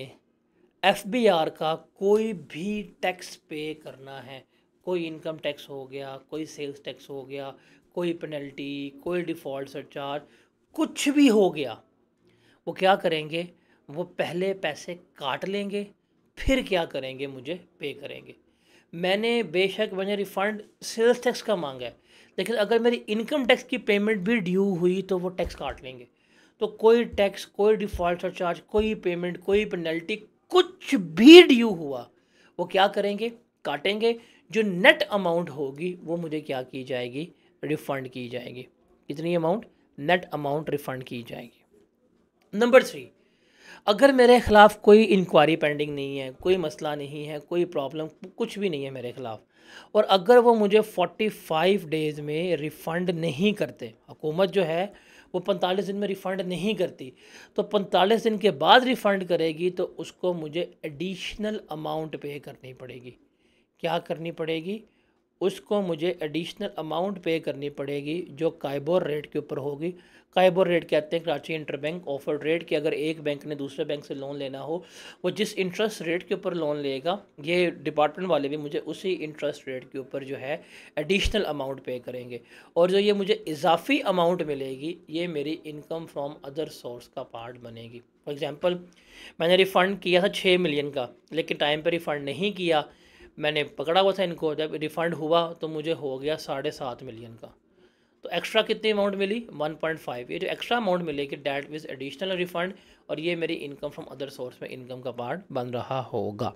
एफबीआर का कोई भी टैक्स पे करना है, कोई इनकम टैक्स हो गया, कोई सेल्स टैक्स हो गया, कोई पेनल्टी, कोई डिफ़ॉल्ट सरचार्ज, कुछ भी हो गया, वो क्या करेंगे? वो पहले पैसे काट लेंगे, फिर क्या करेंगे? मुझे पे करेंगे। मैंने बेशक मैंने रिफ़ंड सेल्स टैक्स का मांगा है, लेकिन अगर मेरी इनकम टैक्स की पेमेंट भी ड्यू हुई तो वो टैक्स काट लेंगे। तो कोई टैक्स, कोई डिफ़ॉल्ट सरचार्ज, कोई पेमेंट, कोई पेनल्टी, कुछ भी ड्यू हुआ, वो क्या करेंगे? काटेंगे। जो नेट अमाउंट होगी वो मुझे क्या की जाएगी? रिफ़ंड की जाएगी। कितनी अमाउंट? नेट अमाउंट रिफ़ंड की जाएगी। नंबर थ्री, अगर मेरे ख़िलाफ़ कोई इंक्वायरी पेंडिंग नहीं है, कोई मसला नहीं है, कोई प्रॉब्लम कुछ भी नहीं है मेरे ख़िलाफ़, और अगर वो मुझे पैंतालीस डेज़ में रिफ़ंड नहीं करते, हुकूमत जो है वो पैंतालीस दिन में रिफ़ंड नहीं करती, तो पैंतालीस दिन के बाद रिफ़ंड करेगी, तो उसको मुझे एडिशनल अमाउंट पे करनी पड़ेगी। क्या करनी पड़ेगी? उसको मुझे एडिशनल अमाउंट पे करनी पड़ेगी जो काइबोर रेट के ऊपर होगी। काइबोर रेट कहते हैं कराची इंटरबैंक ऑफर्ड रेट, कि अगर एक बैंक ने दूसरे बैंक से लोन लेना हो, वो जिस इंटरेस्ट रेट के ऊपर लोन लेगा, ये डिपार्टमेंट वाले भी मुझे उसी इंटरेस्ट रेट के ऊपर जो है एडिशनल अमाउंट पे करेंगे। और जो ये मुझे इजाफी अमाउंट मिलेगी, ये मेरी इनकम फ्रॉम अदर सोर्स का पार्ट बनेगी। फॉर एग्ज़ाम्पल, मैंने रिफ़ंड किया था छः मिलियन का, लेकिन टाइम पर रिफ़ंड नहीं किया, मैंने पकड़ा हुआ था इनको, जब रिफ़ंड हुआ तो मुझे हो गया साढ़े सात मिलियन का। तो एक्स्ट्रा कितनी अमाउंट मिली? One point five. ये जो एक्स्ट्रा अमाउंट मिलेगी डैट विज एडिशनल रिफ़ंड, और ये मेरी इनकम फ्रॉम अदर सोर्स में इनकम का पार्ट बन रहा होगा।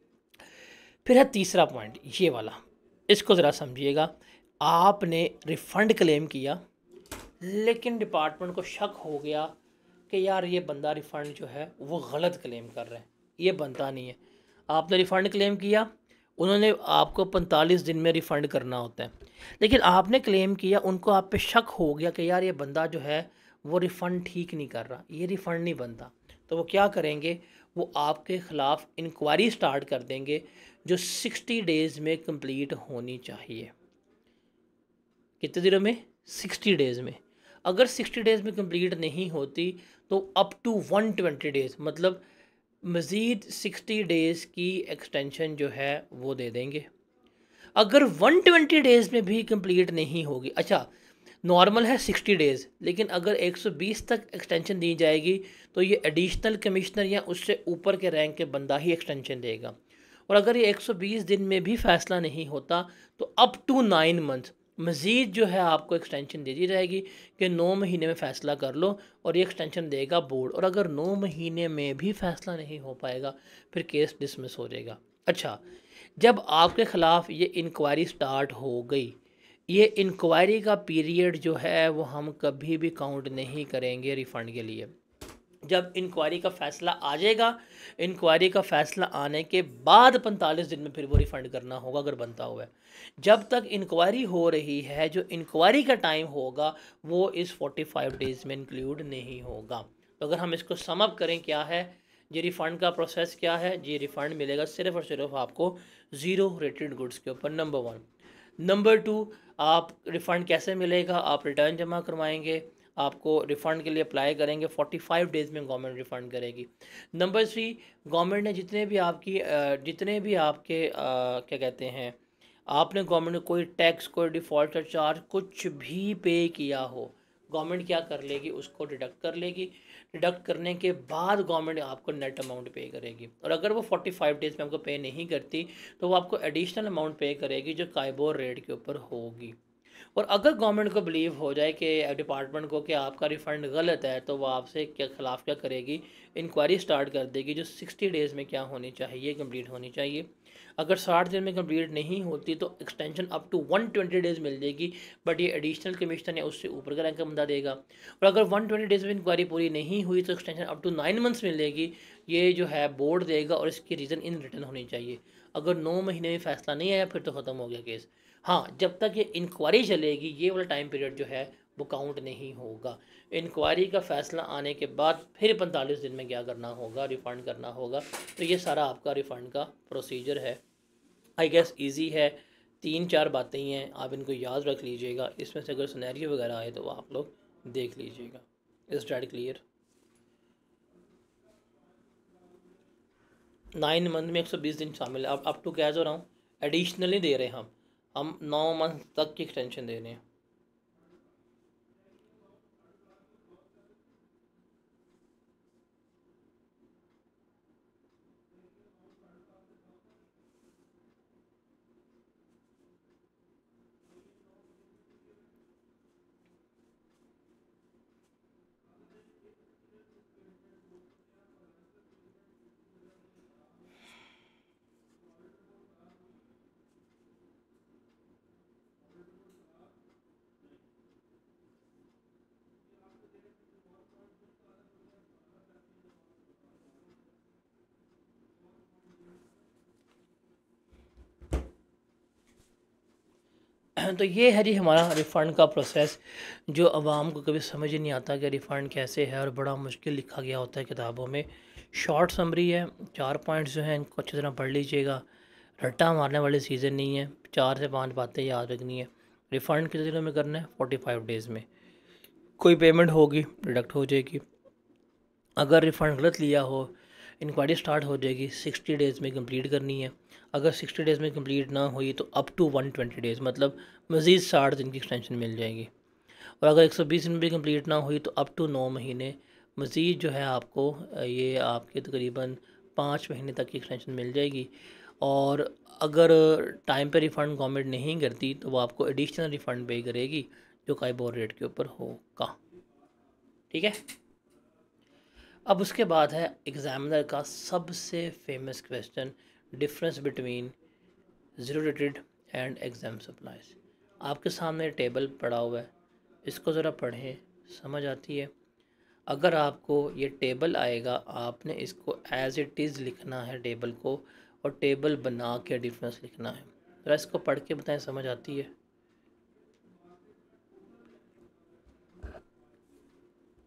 फिर है तीसरा पॉइंट, ये वाला, इसको ज़रा समझिएगा। आपने रिफ़ंड क्लेम किया, लेकिन डिपार्टमेंट को शक हो गया कि यार ये बंदा रिफ़ंड जो है वो गलत क्लेम कर रहा है, ये बनता नहीं है। आपने रिफ़ंड क्लेम किया, उन्होंने आपको पैंतालीस दिन में रिफ़ंड करना होता है, लेकिन आपने क्लेम किया, उनको आप पे शक हो गया कि यार ये बंदा जो है वो रिफ़ंड ठीक नहीं कर रहा, ये रिफ़ंड नहीं बनता, तो वो क्या करेंगे, वो आपके ख़िलाफ़ इंक्वायरी स्टार्ट कर देंगे जो सिक्सटी डेज़ में कंप्लीट होनी चाहिए। कितने दिनों में? सिक्सटी डेज़ में। अगर सिक्सटी डेज़ में कंप्लीट नहीं होती तो up to one twenty days, मतलब मज़ीद सिक्सटी डेज़ की एक्सटेंशन जो है वो दे देंगे। अगर वन ट्वेंटी डेज़ में भी कंप्लीट नहीं होगी, अच्छा नॉर्मल है सिक्सटी डेज़, लेकिन अगर एक सौ बीस तक एक्सटेंशन दी जाएगी तो ये एडिशनल कमिश्नर या उससे ऊपर के रैंक के बंदा ही एक्सटेंशन देगा। और अगर ये एक सौ बीस दिन में भी फ़ैसला नहीं होता तो अप टू नाइन मंथ मज़ीद जो है आपको एक्सटेंशन दे दी जाएगी कि नौ महीने में फ़ैसला कर लो, और ये एक्सटेंशन देगा बोर्ड। और अगर नौ महीने में भी फ़ैसला नहीं हो पाएगा फिर केस डिसमिस हो जाएगा। अच्छा, जब आपके ख़िलाफ़ ये इंक्वायरी स्टार्ट हो गई, ये इंक्वायरी का पीरियड जो है वो हम कभी भी काउंट नहीं करेंगे रिफ़ंड के लिए। जब इंक्वायरी का फ़ैसला आ जाएगा, इंक्वायरी का फ़ैसला आने के बाद पैंतालीस दिन में फिर वो रिफ़ंड करना होगा अगर बनता हुआ है। जब तक इंक्वायरी हो रही है, जो इंक्वायरी का टाइम होगा वो इस फोर्टी फाइव डेज़ में इंक्लूड नहीं होगा। तो अगर हम इसको सम अप करें, क्या है जी रिफ़ंड का प्रोसेस, क्या है जी, रिफ़ंड मिलेगा सिर्फ़ और सिर्फ आपको ज़ीरो रेटेड गुड्स के ऊपर, नंबर वन। नंबर टू, आप रिफ़ंड कैसे मिलेगा, आप रिटर्न जमा करवाएंगे, आपको रिफ़ंड के लिए अप्लाई करेंगे, फोर्टी फाइव डेज़ में गवर्नमेंट रिफ़ंड करेगी। नंबर थ्री, गवर्नमेंट ने जितने भी आपकी अ, जितने भी आपके अ, क्या कहते हैं, आपने गवर्नमेंट ने कोई टैक्स, कोई डिफ़ॉल्ट चार्ज कुछ भी पे किया हो, गवर्नमेंट क्या कर लेगी, उसको डिडक्ट कर लेगी। डिडक्ट करने के बाद गवर्नमेंट आपको नेट अमाउंट पे करेगी, और अगर वो फोर्टी फाइव डेज़ में आपको पे नहीं करती तो वो आपको एडिशनल अमाउंट पे करेगी जो काइबोर रेट के ऊपर होगी। और अगर गवर्नमेंट को बिलीव हो जाए कि डिपार्टमेंट को कि आपका रिफ़ंड गलत है, तो वो आपसे के खिलाफ़ क्या करेगी, इंक्वायरी स्टार्ट कर देगी जो सिक्सटी डेज़ में क्या होनी चाहिए, कंप्लीट होनी चाहिए। अगर साठ दिन में कंप्लीट नहीं होती तो extension up to one twenty days मिल जाएगी, बट ये एडिशनल कमिश्नर या उससे ऊपर का रैंक का बंदा देगा। और अगर वन ट्वेंटी डेज़ में इंक्वायरी पूरी नहीं हुई तो extension up to nine months मिलेगी, ये जो है बोर्ड देगा, और इसकी रीज़न इन रिटर्न होनी चाहिए। अगर नौ महीने में फ़ैसला नहीं आया फिर तो ख़त्म हो गया केस। हाँ, जब तक ये इंक्वायरी चलेगी ये वाला टाइम पीरियड जो है वो काउंट नहीं होगा। इंक्वायरी का फ़ैसला आने के बाद फिर पैंतालीस दिन में क्या करना होगा, रिफ़ंड करना होगा। तो ये सारा आपका रिफ़ंड का प्रोसीजर है। आई गेस इजी है, तीन चार बातें ही हैं, आप इनको याद रख लीजिएगा। इसमें से अगर सिनेरियो वगैरह आए तो आप लोग देख लीजिएगा। Is that clear? Nine month में एक सौ बीस दिन शामिल है। अब अप टू कह जो रहा हूँ, एडिशनली दे रहे हैं हम हम नौ मंथ तक की एक्सटेंशन दे रहे हैं। तो ये है जी हमारा रिफ़ंड का प्रोसेस, जो आवाम को कभी समझ ही नहीं आता कि रिफ़ंड कैसे है, और बड़ा मुश्किल लिखा गया होता है किताबों में। शॉर्ट समरी है, चार पॉइंट्स जो हैं इनको अच्छी तरह पढ़ लीजिएगा। रट्टा मारने वाली सीज़न नहीं है, चार से पांच बातें याद रखनी है। रिफ़ंड कितने दिनों में करना है, फोर्टी फाइव डेज़ में। कोई पेमेंट होगी डिडक्ट हो जाएगी। अगर रिफ़ंड गलत लिया हो, इंक्वायरी स्टार्ट हो जाएगी, सिक्सटी डेज़ में कंप्लीट करनी है। अगर सिक्सटी डेज़ में कंप्लीट ना हुई तो up to one twenty days, मतलब मज़ीद साठ दिन की एक्सटेंशन मिल जाएगी। और अगर एक सौ बीस दिन में भी कंप्लीट ना हुई तो अप टू नौ महीने मज़ीद जो है आपको अ, ये आपके तकरीबन पाँच महीने तक की एक्सटेंशन मिल जाएगी। और अगर टाइम पे रिफ़ंड गवर्नमेंट नहीं करती तो वो आपको एडिशनल रिफ़ंड पे करेगी जो काइबोर रेट के ऊपर होगा। ठीक है। अब उसके बाद है एग्ज़ामिनर का सबसे famous question, difference between zero rated and exempt supplies. आपके सामने टेबल पड़ा हुआ है, इसको ज़रा पढ़ें, समझ आती है। अगर आपको ये टेबल आएगा, आपने इसको एज इट इज़ लिखना है टेबल को, और टेबल बना के डिफरेंस लिखना है। ज़रा इसको पढ़ के बताएं, समझ आती है?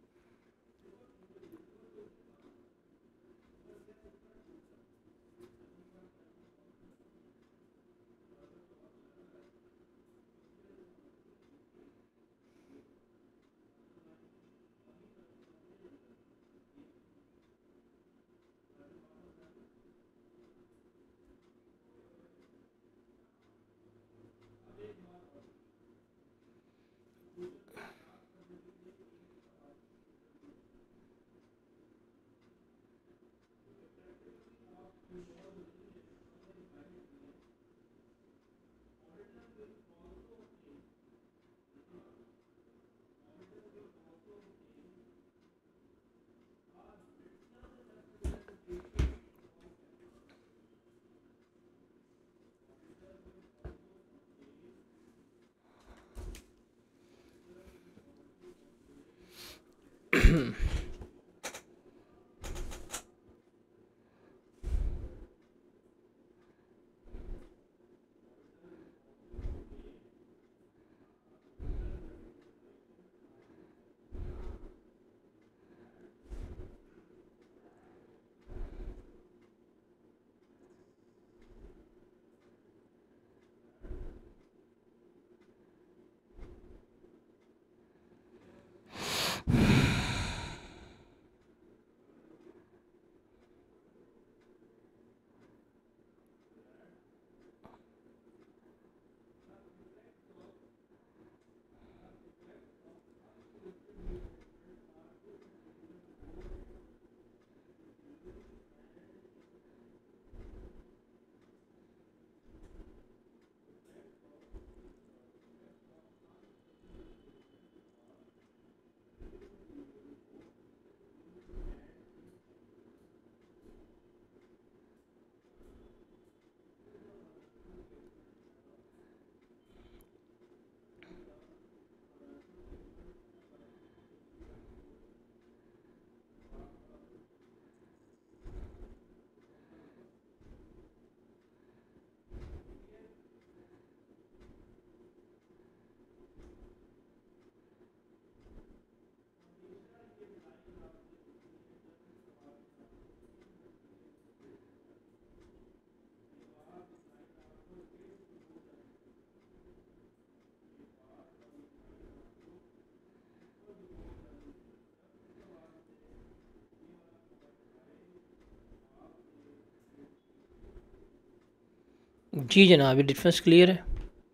जी जनाब, ये डिफरेंस क्लियर है।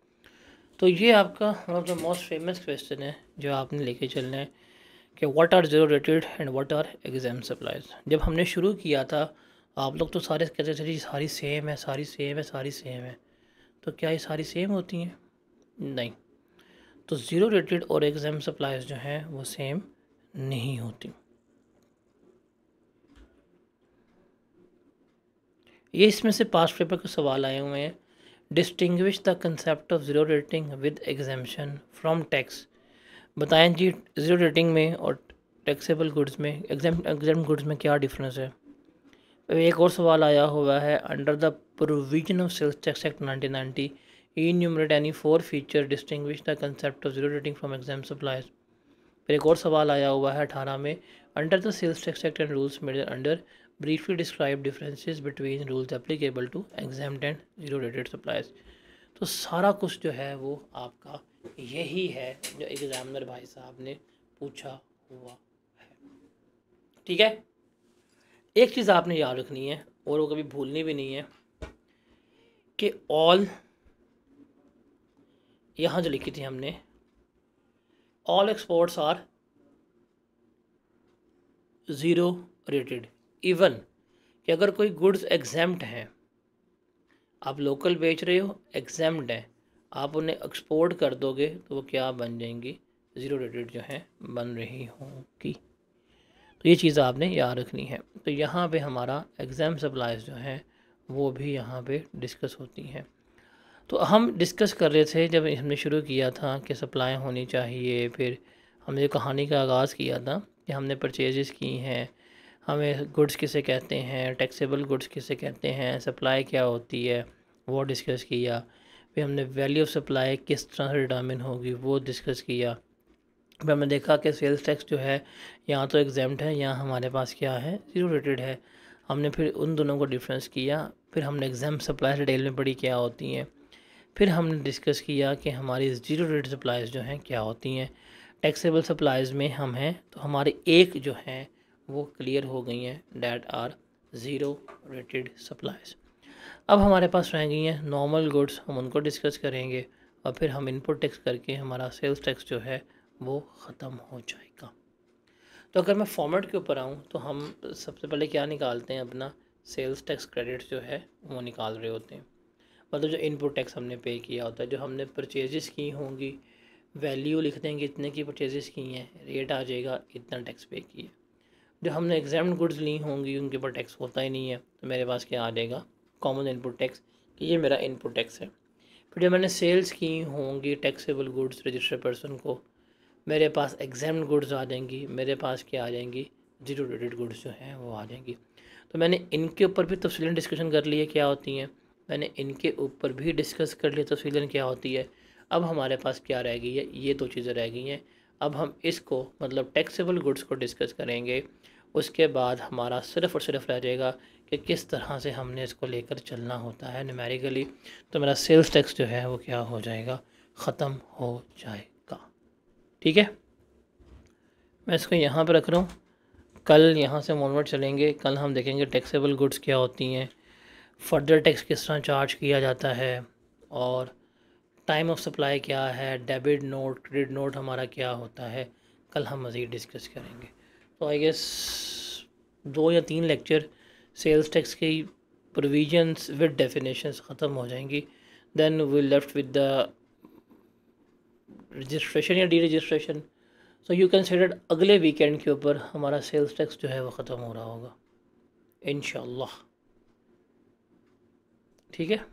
तो ये आपका one of the most famous question है जो आपने लेके चलना है कि what are zero rated and what are exempt supplies. जब हमने शुरू किया था आप लोग तो सारे कहते थे जी सारी सेम है, सारी सेम है, सारी सेम है। तो क्या ये सारी सेम होती हैं? नहीं। तो ज़ीरो रेटेड और एग्जाम सप्लाईज जो हैं वो सेम नहीं होती। ये इसमें से पास्ट पेपर के सवाल आए हुए हैं। Distinguish the concept of zero rating with exemption from tax. बताएं जी ज़ीरो रेटिंग में और टैक्सेबल गुड्स में, एग्जाम एग्जाम गुड्स में क्या डिफरेंस है। एक और सवाल आया हुआ है, under the provision of sales tax act nineteen ninety enumerate any four feature distinguish the concept of zero rating from exempt supplies. फिर एक और सवाल आया हुआ है अठारह में, under the sales tax act and rules made under briefly describe differences between rules applicable to exempted and zero rated supplies. तो सारा कुछ जो है वो आपका यही है जो एग्जामिनर भाई साहब ने पूछा हुआ है। ठीक है, एक चीज़ आपने याद रखनी है और वो कभी भूलनी भी नहीं है कि ऑल, यहाँ जो लिखी थी हमने, all exports are zero rated. Even कि अगर कोई गुड्स एग्जाम्प्ट हैं, आप लोकल बेच रहे हो, एग्जाम्प्ट है, आप उन्हें एक्सपोर्ट कर दोगे तो वो क्या बन जाएंगी? ज़ीरो रेटेड जो है बन रही होंगी। तो ये चीज़ आपने याद रखनी है। तो यहाँ पे हमारा एग्ज़ाम सप्लाईज जो हैं वो भी यहाँ पे डिस्कस होती हैं। तो हम डिस्कस कर रहे थे जब हमने शुरू किया था कि सप्लाई होनी चाहिए। फिर हमने कहानी का आगाज़ किया था कि हमने परचेजेस की हैं, हमें गुड्स किसे कहते हैं, टैक्सेबल गुड्स किसे कहते हैं, सप्लाई क्या होती है वो डिस्कस किया। फिर हमने वैल्यू ऑफ सप्लाई किस तरह से डिटर्मिन होगी वो डिस्कस किया। फिर हमने देखा कि सेल्स टैक्स जो है यहाँ तो एग्जाम्प्ट है, यहाँ हमारे पास क्या है? ज़ीरो रेटेड है। हमने फिर उन दोनों को डिफरेंस किया। फिर हमने एग्जाम सप्लाई डिटेल में पढ़ी क्या होती हैं। फिर हमने डिस्कस किया कि हमारी ज़ीरो रेट सप्लाईज़ जो हैं क्या होती हैं। टैक्सेबल सप्लाईज़ में हम हैं तो हमारी एक जो हैं वो क्लियर हो गई हैं, that are zero rated supplies. अब हमारे पास रह गई हैं नॉर्मल गुड्स, हम उनको डिस्कस करेंगे और फिर हम इनपुट टैक्स करके हमारा सेल्स टैक्स जो है वो ख़त्म हो जाएगा। तो अगर मैं फॉर्मेट के ऊपर आऊँ तो हम सबसे पहले क्या निकालते हैं? अपना सेल्स टैक्स क्रेडिट जो है वो निकाल रहे होते हैं। मतलब जो इनपुट टैक्स हमने पे किया होता है, जो हमने परचेजेस की होंगी वैल्यू लिख देंगे इतने की परचेजेस की हैं, रेट आ जाएगा इतना टैक्स पे किया। जो हमने एग्जाम्ड गुड्स ली होंगी उनके ऊपर टैक्स होता ही नहीं है, तो मेरे पास क्या आ जाएगा, कॉमन इनपुट टैक्स, कि ये मेरा इनपुट टैक्स है। फिर जो मैंने सेल्स की होंगी टैक्सेबल गुड्स रजिस्टर्ड पर्सन को, मेरे पास एग्जाम्ड गुड्स आ जाएंगी, मेरे पास क्या आ जाएंगी, जीरो रेटेड गुड्स जो हैं वो आ जाएंगी। तो मैंने इनके ऊपर भी तफसीलन डिस्कशन कर ली है क्या होती हैं, मैंने इनके ऊपर भी डिस्कस कर लिया तफसीलन क्या होती है। अब हमारे पास क्या रह गई है, ये दो चीज़ें रह गई हैं। अब हम इसको मतलब टैक्सेबल गुड्स को डिस्कस करेंगे, उसके बाद हमारा सिर्फ़ और सिर्फ रह जाएगा कि किस तरह से हमने इसको लेकर चलना होता है न्यूमेरिकली। तो मेरा सेल्स टैक्स जो है वो क्या हो जाएगा, ख़त्म हो जाएगा। ठीक है, मैं इसको यहाँ पर रख रहा हूँ। कल यहाँ से ऑनवर्ड चलेंगे, कल हम देखेंगे टैक्सेबल गुड्स क्या होती हैं, फर्दर टैक्स किस तरह चार्ज किया जाता है, और टाइम ऑफ सप्लाई क्या है, डेबिट नोट क्रेडिट नोट हमारा क्या होता है, कल हम मज़ीद डिस्कस करेंगे। तो आई गेस दो या तीन लेक्चर सेल्स टैक्स की प्रोविजंस विद डेफिनेशंस ख़त्म हो जाएंगी। Then we left with the registration या deregistration. So you consider अगले वीकेंड के ऊपर हमारा सेल्स टैक्स जो है वो ख़त्म हो रहा होगा इंशाल्लाह। ठीक है,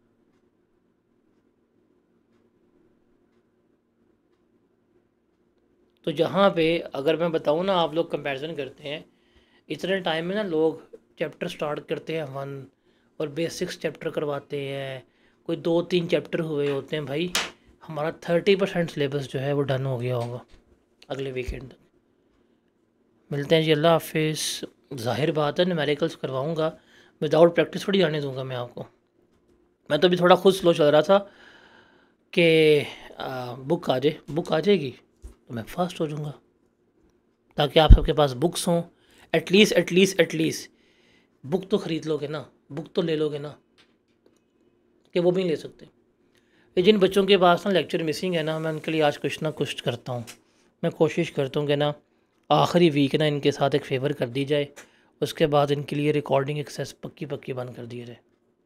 तो जहाँ पे अगर मैं बताऊँ ना, आप लोग कंपैरिजन करते हैं, इतने टाइम में ना लोग चैप्टर स्टार्ट करते हैं वन और बेसिक्स चैप्टर करवाते हैं, कोई दो तीन चैप्टर हुए होते हैं भाई, हमारा थर्टी परसेंट सिलेबस जो है वो डन हो गया होगा अगले वीकेंड तक। मिलते हैं जी, अल्लाह हाफिज़। जाहिर बात है न्यूमेरिकल्स करवाऊँगा, विदाउट प्रैक्टिस थोड़ी जाने दूँगा मैं आपको। मैं तो अभी थोड़ा खुद स्लो चल रहा था कि बुक आ जाए, बुक आ जाएगी तो मैं फास्ट हो जाऊँगा, ताकि आप सबके पास बुक्स हों। एटलीस्ट एटलीस्ट एटलीस्ट बुक तो ख़रीद लोगे ना, बुक तो ले लोगे ना, कि वो भी नहीं ले सकते। ये जिन बच्चों के पास ना लेक्चर मिसिंग है ना, मैं उनके लिए आज कुछ ना कुछ करता हूँ। मैं कोशिश करता हूँ कि ना आखिरी वीक ना इनके साथ एक फ़ेवर कर दी जाए, उसके बाद इनके लिए रिकॉर्डिंग एक्सेस पक्की पक्की बंद कर दिया जाए।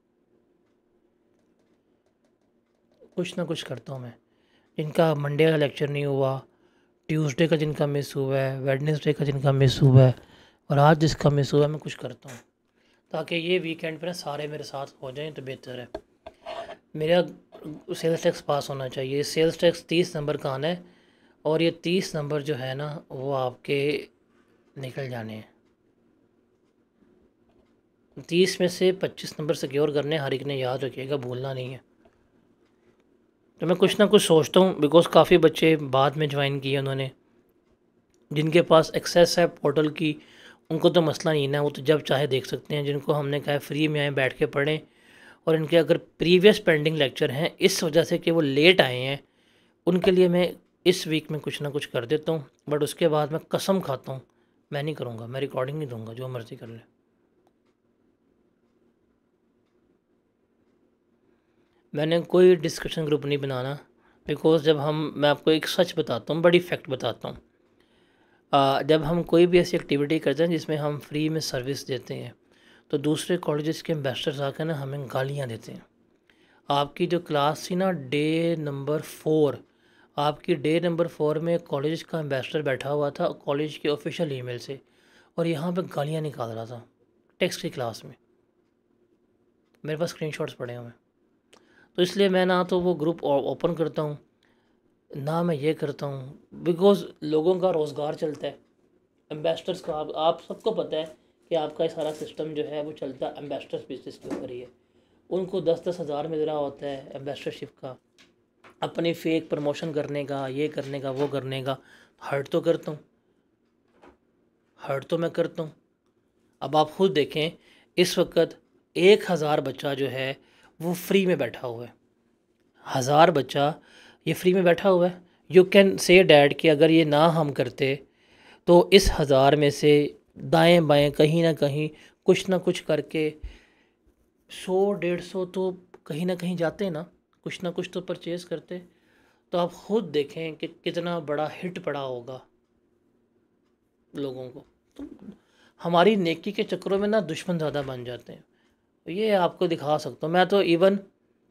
कुछ ना कुछ करता हूँ मैं। जिनका मंडे का लेक्चर नहीं हुआ, ट्यूसडे का जिनका मिस हुआ है, वेडनेसडे का जिनका मिस हुआ है, और आज जिसका मिस हुआ है, मैं कुछ करता हूँ ताकि ये वीकेंड पे ना सारे मेरे साथ हो जाएं तो बेहतर है। मेरा सेल्स टैक्स पास होना चाहिए। सेल्स टैक्स तीस नंबर का आना है, और ये तीस नंबर जो है ना वो आपके निकल जाने हैं। तीस में से पच्चीस नंबर सिक्योर करने, हर एक ने याद रखिएगा, भूलना नहीं है। तो मैं कुछ ना कुछ सोचता हूँ, बिकॉज काफ़ी बच्चे बाद में ज्वाइन किए उन्होंने, जिनके पास एक्सेस है पोर्टल की, उनको तो मसला नहीं ना, वो तो जब चाहे देख सकते हैं। जिनको हमने कहा है फ्री में आए बैठ के पढ़ें, और इनके अगर प्रीवियस पेंडिंग लेक्चर हैं इस वजह से कि वो लेट आए हैं, उनके लिए मैं इस वीक में कुछ ना कुछ कर देता हूँ। बट उसके बाद मैं कसम खाता हूँ मैं नहीं करूँगा, मैं रिकॉर्डिंग नहीं दूँगा, जो मर्ज़ी कर ले। मैंने कोई डिस्कशन ग्रुप नहीं बनाना, बिकॉज जब हम, मैं आपको एक सच बताता हूँ, बड़ी फैक्ट बताता हूँ, जब हम कोई भी ऐसी एक्टिविटी करते हैं जिसमें हम फ्री में सर्विस देते हैं, तो दूसरे कॉलेजेस के एम्बेसडर्स आकर ना हमें गालियाँ देते हैं। आपकी जो क्लास थी ना डे नंबर फोर, आपकी डे नंबर फोर में कॉलेज का एम्बेसडर बैठा हुआ था कॉलेज के ऑफिशियल ईमेल से, और यहाँ पे गालियाँ निकाल रहा था टेक्स्ट की क्लास में। मेरे पास स्क्रीनशॉट्स पड़े हुए हैं। तो इसलिए मैं ना तो वो ग्रुप ओपन करता हूँ, ना मैं ये करता हूँ, बिकॉज़ लोगों का रोज़गार चलता है, एम्बेसडर्स का, आप, आप सबको पता है कि आपका ये सारा सिस्टम जो है वो चलता है एम्बेसडर्स बेसिस के ऊपर ही है। उनको दस दस हज़ार मिल रहा होता है एम्बेसडरशिप का, अपनी फेक प्रमोशन करने का, ये करने का, वो करने का। हर्ट तो करता हूँ, हर्ट तो मैं करता हूँ। अब आप खुद देखें, इस वक्त एक हज़ार बच्चा जो है वो फ्री में बैठा हुआ है, हज़ार बच्चा ये फ्री में बैठा हुआ है। यू कैन से डैड कि अगर ये ना हम करते तो इस हज़ार में से दाएं बाएं कहीं ना कहीं कुछ ना कुछ करके सौ डेढ़ सौ तो कहीं ना कहीं जाते ना, कुछ ना कुछ तो परचेज़ करते। तो आप खुद देखें कि कितना बड़ा हिट पड़ा होगा लोगों को। तो हमारी नेकी के चक्करों में ना दुश्मन ज़्यादा बन जाते हैं। तो ये आपको दिखा सकता हूँ मैं। तो इवन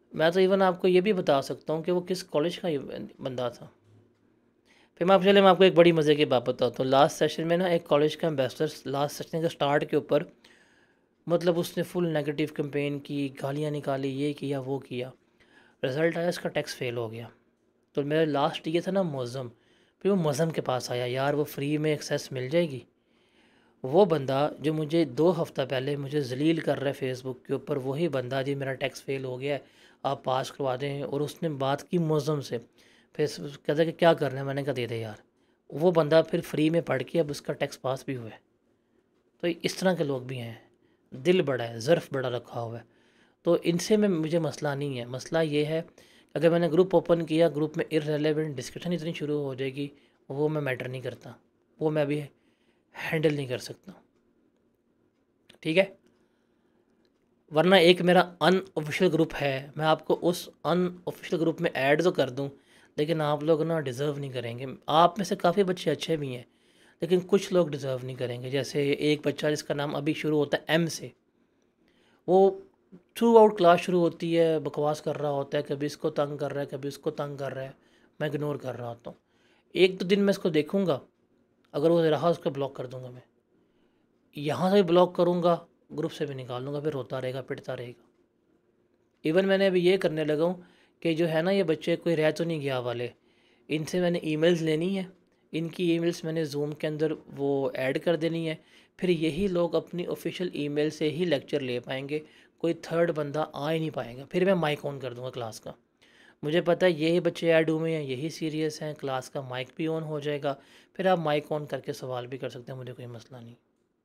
मैं तो इवन आपको ये भी बता सकता हूँ कि वो किस कॉलेज का ये बंदा था। फिर मैं आप चले मैं आपको एक बड़ी मज़े की बात बताता हूँ। लास्ट सेशन में ना एक कॉलेज का एम्बेसडर लास्ट सेशन के स्टार्ट के ऊपर मतलब उसने फुल नेगेटिव कैंपेन की, गालियाँ निकाली, ये किया वो किया। रिज़ल्ट आया, इसका टेक्स्ट फेल हो गया। तो मेरा लास्ट ये था ना मौज़म, फिर वो मौज़म के पास आया, यार वो फ्री में एक्सेस मिल जाएगी। वो बंदा जो मुझे दो हफ्ता पहले मुझे जलील कर रहा है फेसबुक के ऊपर, वही बंदा जी मेरा टेक्स्ट फेल हो गया है, आप पास करवा दें। और उसने बात की मौज़म से। फिर कहता कि क्या करना है, मैंने कहा दे दे यार। वो बंदा फिर फ्री में पढ़ के अब उसका टेक्स्ट पास भी हुआ है। तो इस तरह के लोग भी हैं, दिल बड़ा है, ज़र्फ़ बड़ा रखा हुआ है। तो इनसे में मुझे मसला नहीं है। मसला ये है, अगर मैंने ग्रुप ओपन किया, ग्रुप में इररेलेवेंट डिस्कशन इतनी शुरू हो जाएगी, वो मैं मैटर नहीं करता, वो मैं अभी हैंडल नहीं कर सकता, ठीक है। वरना एक मेरा अनऑफिशियल ग्रुप है, मैं आपको उस अनऑफिशियल ग्रुप में ऐड तो कर दूं, लेकिन आप लोग ना डिज़र्व नहीं करेंगे। आप में से काफ़ी बच्चे अच्छे भी हैं, लेकिन कुछ लोग डिज़र्व नहीं करेंगे। जैसे एक बच्चा जिसका नाम अभी शुरू होता है एम से, वो थ्रू आउट क्लास शुरू होती है, बकवास कर रहा होता है, कभी इसको तंग कर रहा है, कभी इसको तंग कर रहा है, मैं इग्नोर कर रहा होता हूँ। एक दो दिन मैं इसको देखूँगा, अगर वो रहा उसको ब्लॉक कर दूँगा। मैं यहाँ से भी ब्लॉक करूँगा, ग्रुप से भी निकाल दूँगा, फिर रोता रहेगा, पिटता रहेगा। इवन मैंने अभी ये करने लगा हूँ कि जो है ना, ये बच्चे कोई रह तो नहीं गया वाले, इनसे मैंने ईमेल्स लेनी है, इनकी ईमेल्स मैंने जूम के अंदर वो ऐड कर देनी है। फिर यही लोग अपनी ऑफिशियल ईमेल से ही लेक्चर ले पाएंगे, कोई थर्ड बंदा आ ही नहीं पाएगा। फिर मैं माइक ऑन कर दूँगा क्लास का। मुझे पता है यही बच्चे ऐड हुए हैं, यही सीरियस हैं, क्लास का माइक भी ऑन हो जाएगा। फिर आप माइक ऑन करके सवाल भी कर सकते हैं, मुझे कोई मसला नहीं।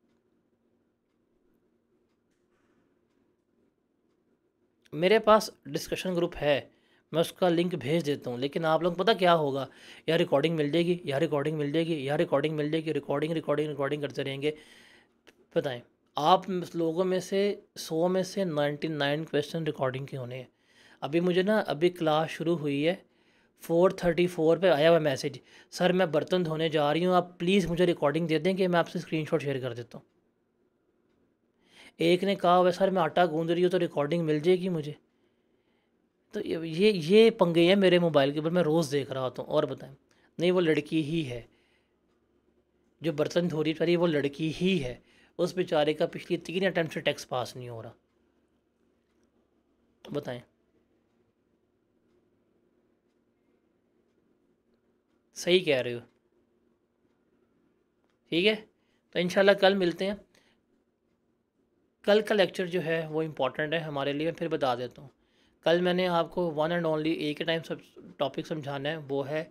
मेरे पास डिस्कशन ग्रुप है, मैं उसका लिंक भेज देता हूँ, लेकिन आप लोग पता क्या होगा, यार रिकॉर्डिंग मिल जाएगी, यार रिकॉर्डिंग मिल जाएगी, यार रिकॉर्डिंग मिल जाएगी, रिकॉर्डिंग रिकॉर्डिंग रिकॉर्डिंग करते रहेंगे। बताएं, आप लोगों में से सौ में से नाइन्टी नाइन क्वेश्चन रिकॉर्डिंग के होने हैं। अभी मुझे ना अभी क्लास शुरू हुई है, फोर थर्टी फोर पर आया हुआ मैसेज, सर मैं बर्तन धोने जा रही हूँ, आप प्लीज़ मुझे रिकॉर्डिंग दे दें कि मैं आपसे स्क्रीनशॉट शेयर कर देता हूँ। एक ने कहा हुआ सर मैं आटा गूंद रही हूँ तो रिकॉर्डिंग मिल जाएगी मुझे। तो ये ये ये पंगे हैं मेरे मोबाइल के ऊपर, मैं रोज़ देख रहा होता हूँ। और बताएं, नहीं वो लड़की ही है जो बर्तन धो रही है, वो लड़की ही है। उस बेचारे का पिछली तीन अटैम्प्ट से टैक्स पास नहीं हो रहा। बताएं, सही कह रहे हो, ठीक है। तो इंशाल्लाह कल मिलते हैं। कल का लेक्चर जो है वो इम्पॉर्टेंट है हमारे लिए, फिर बता देता हूँ। कल मैंने आपको वन एंड ओनली एक ही टाइम सब टॉपिक समझाना है, वो है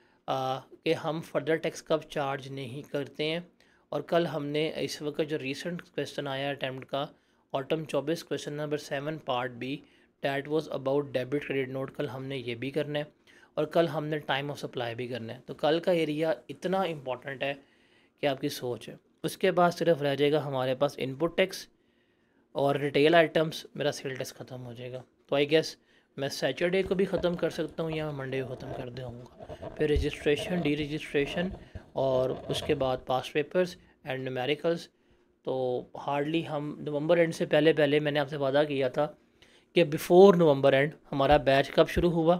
कि हम फर्दर टैक्स कब चार्ज नहीं करते हैं। और कल हमने इस वक्त जो रीसेंट क्वेश्चन आया अटैम्प्ट का, ऑटम चौबीस, question number seven part B, that was about debit credit note, कल हमने ये भी करना है। और कल हमने टाइम ऑफ सप्लाई भी करना है। तो कल का एरिया इतना इम्पॉर्टेंट है कि आपकी सोच है। उसके बाद सिर्फ रह जाएगा हमारे पास इनपुट टैक्स और रिटेल आइटम्स, मेरा सेल टैक्स ख़त्म हो जाएगा। तो आई गेस मैं सैटरडे को भी ख़त्म कर सकता हूँ या मैं मंडे को ख़त्म कर दूँगा। फिर रजिस्ट्रेशन, डी रजिस्ट्रेशन, और उसके बाद पास्ट पेपर्स एंड न्यूमेरिकल्स। तो हार्डली हम नवंबर एंड से पहले पहले मैंने आपसे वादा किया था कि बिफ़ोर नवंबर एंड हमारा बैच कब शुरू हुआ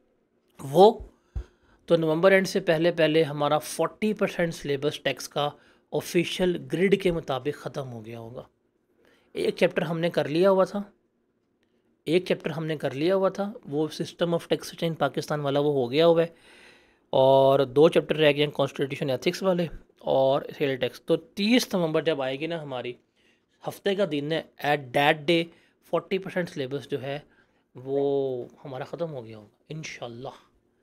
वो, तो नवंबर एंड से पहले पहले हमारा फोर्टी परसेंट सिलेबस टैक्स का ऑफिशियल ग्रिड के मुताबिक ख़त्म हो गया होगा। एक चैप्टर हमने कर लिया हुआ था एक चैप्टर हमने कर लिया हुआ था वो system of taxation in Pakistan वाला, वो हो गया हुआ है। और दो चैप्टर रह गए हैं, कॉन्स्टिट्यूशन एथिक्स वाले और सेल टैक्स। तो तीस नवंबर जब आएगी ना हमारी, हफ्ते का दिन है, at that day forty percent syllabus जो है वो हमारा ख़त्म हो गया होगा इंशाल्लाह।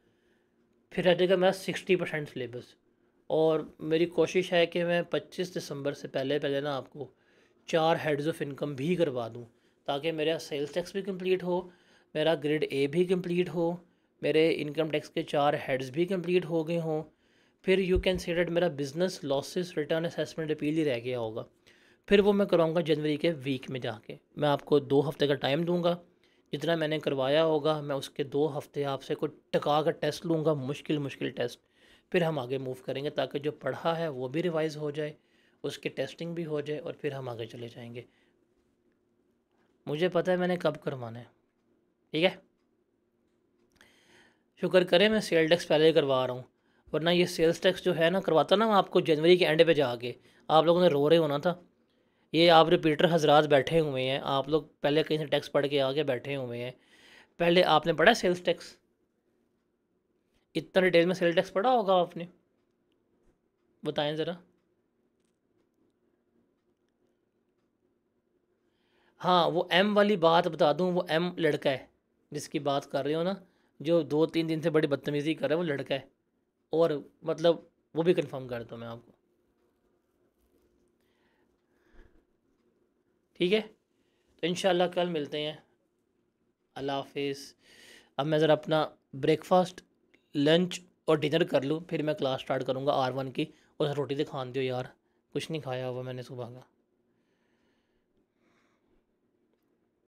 फिर रह जाएगा मेरा सिक्सटी परसेंट सिलेबस। और मेरी कोशिश है कि मैं पच्चीस दिसंबर से पहले पहले ना आपको चार हेड्स ऑफ इनकम भी करवा दूं, ताकि मेरा सेल्स टैक्स भी कंप्लीट हो, मेरा ग्रेड ए भी कंप्लीट हो, मेरे इनकम टैक्स के चार हेड्स भी कंप्लीट हो गए हों। फिर यू कैन से डेट मेरा business losses return assessment appeal ही रह गया होगा। फिर वो मैं कराऊंगा जनवरी के वीक में जाके। मैं आपको दो हफ्ते का टाइम दूंगा, जितना मैंने करवाया होगा मैं उसके दो हफ्ते आपसे कोई टका का टेस्ट लूँगा, मुश्किल मुश्किल टेस्ट। फिर हम आगे मूव करेंगे ताकि जो पढ़ा है वो भी रिवाइज़ हो जाए, उसकी टेस्टिंग भी हो जाए, और फिर हम आगे चले जाएंगे। मुझे पता है मैंने कब करवाना है, ठीक है, शुक्र करें मैं सेल टैक्स पहले ही करवा रहा हूँ, वरना ये सेल्स टैक्स जो है ना करवाता ना मैं आपको जनवरी के एंड पे जाके, आप लोगों ने रो रहे होना था। ये आप रिपीटर हजरात बैठे हुए हैं, आप लोग पहले कहीं से टैक्स पढ़ के आके बैठे हुए हैं, पहले आपने पढ़ा सेल्स टैक्स, इतना डिटेल में सेल टैक्स पढ़ा होगा आपने, बताएं ज़रा। हाँ, वो एम वाली बात बता दूँ, वो एम लड़का है जिसकी बात कर रहे हो ना, जो दो तीन दिन से बड़ी बदतमीज़ी कर रहा है, वो लड़का है। और मतलब वो भी कंफर्म कर दूँ मैं आपको, ठीक है। तो इंशाल्लाह कल मिलते हैं, अल्लाह हाफिज़। अब मैं ज़रा अपना ब्रेकफास्ट, लंच और डिनर कर लूँ, फिर मैं क्लास स्टार्ट करूँगा आर वन की। और रोटी तो खान दो यार, कुछ नहीं खाया हुआ मैंने सुबह का।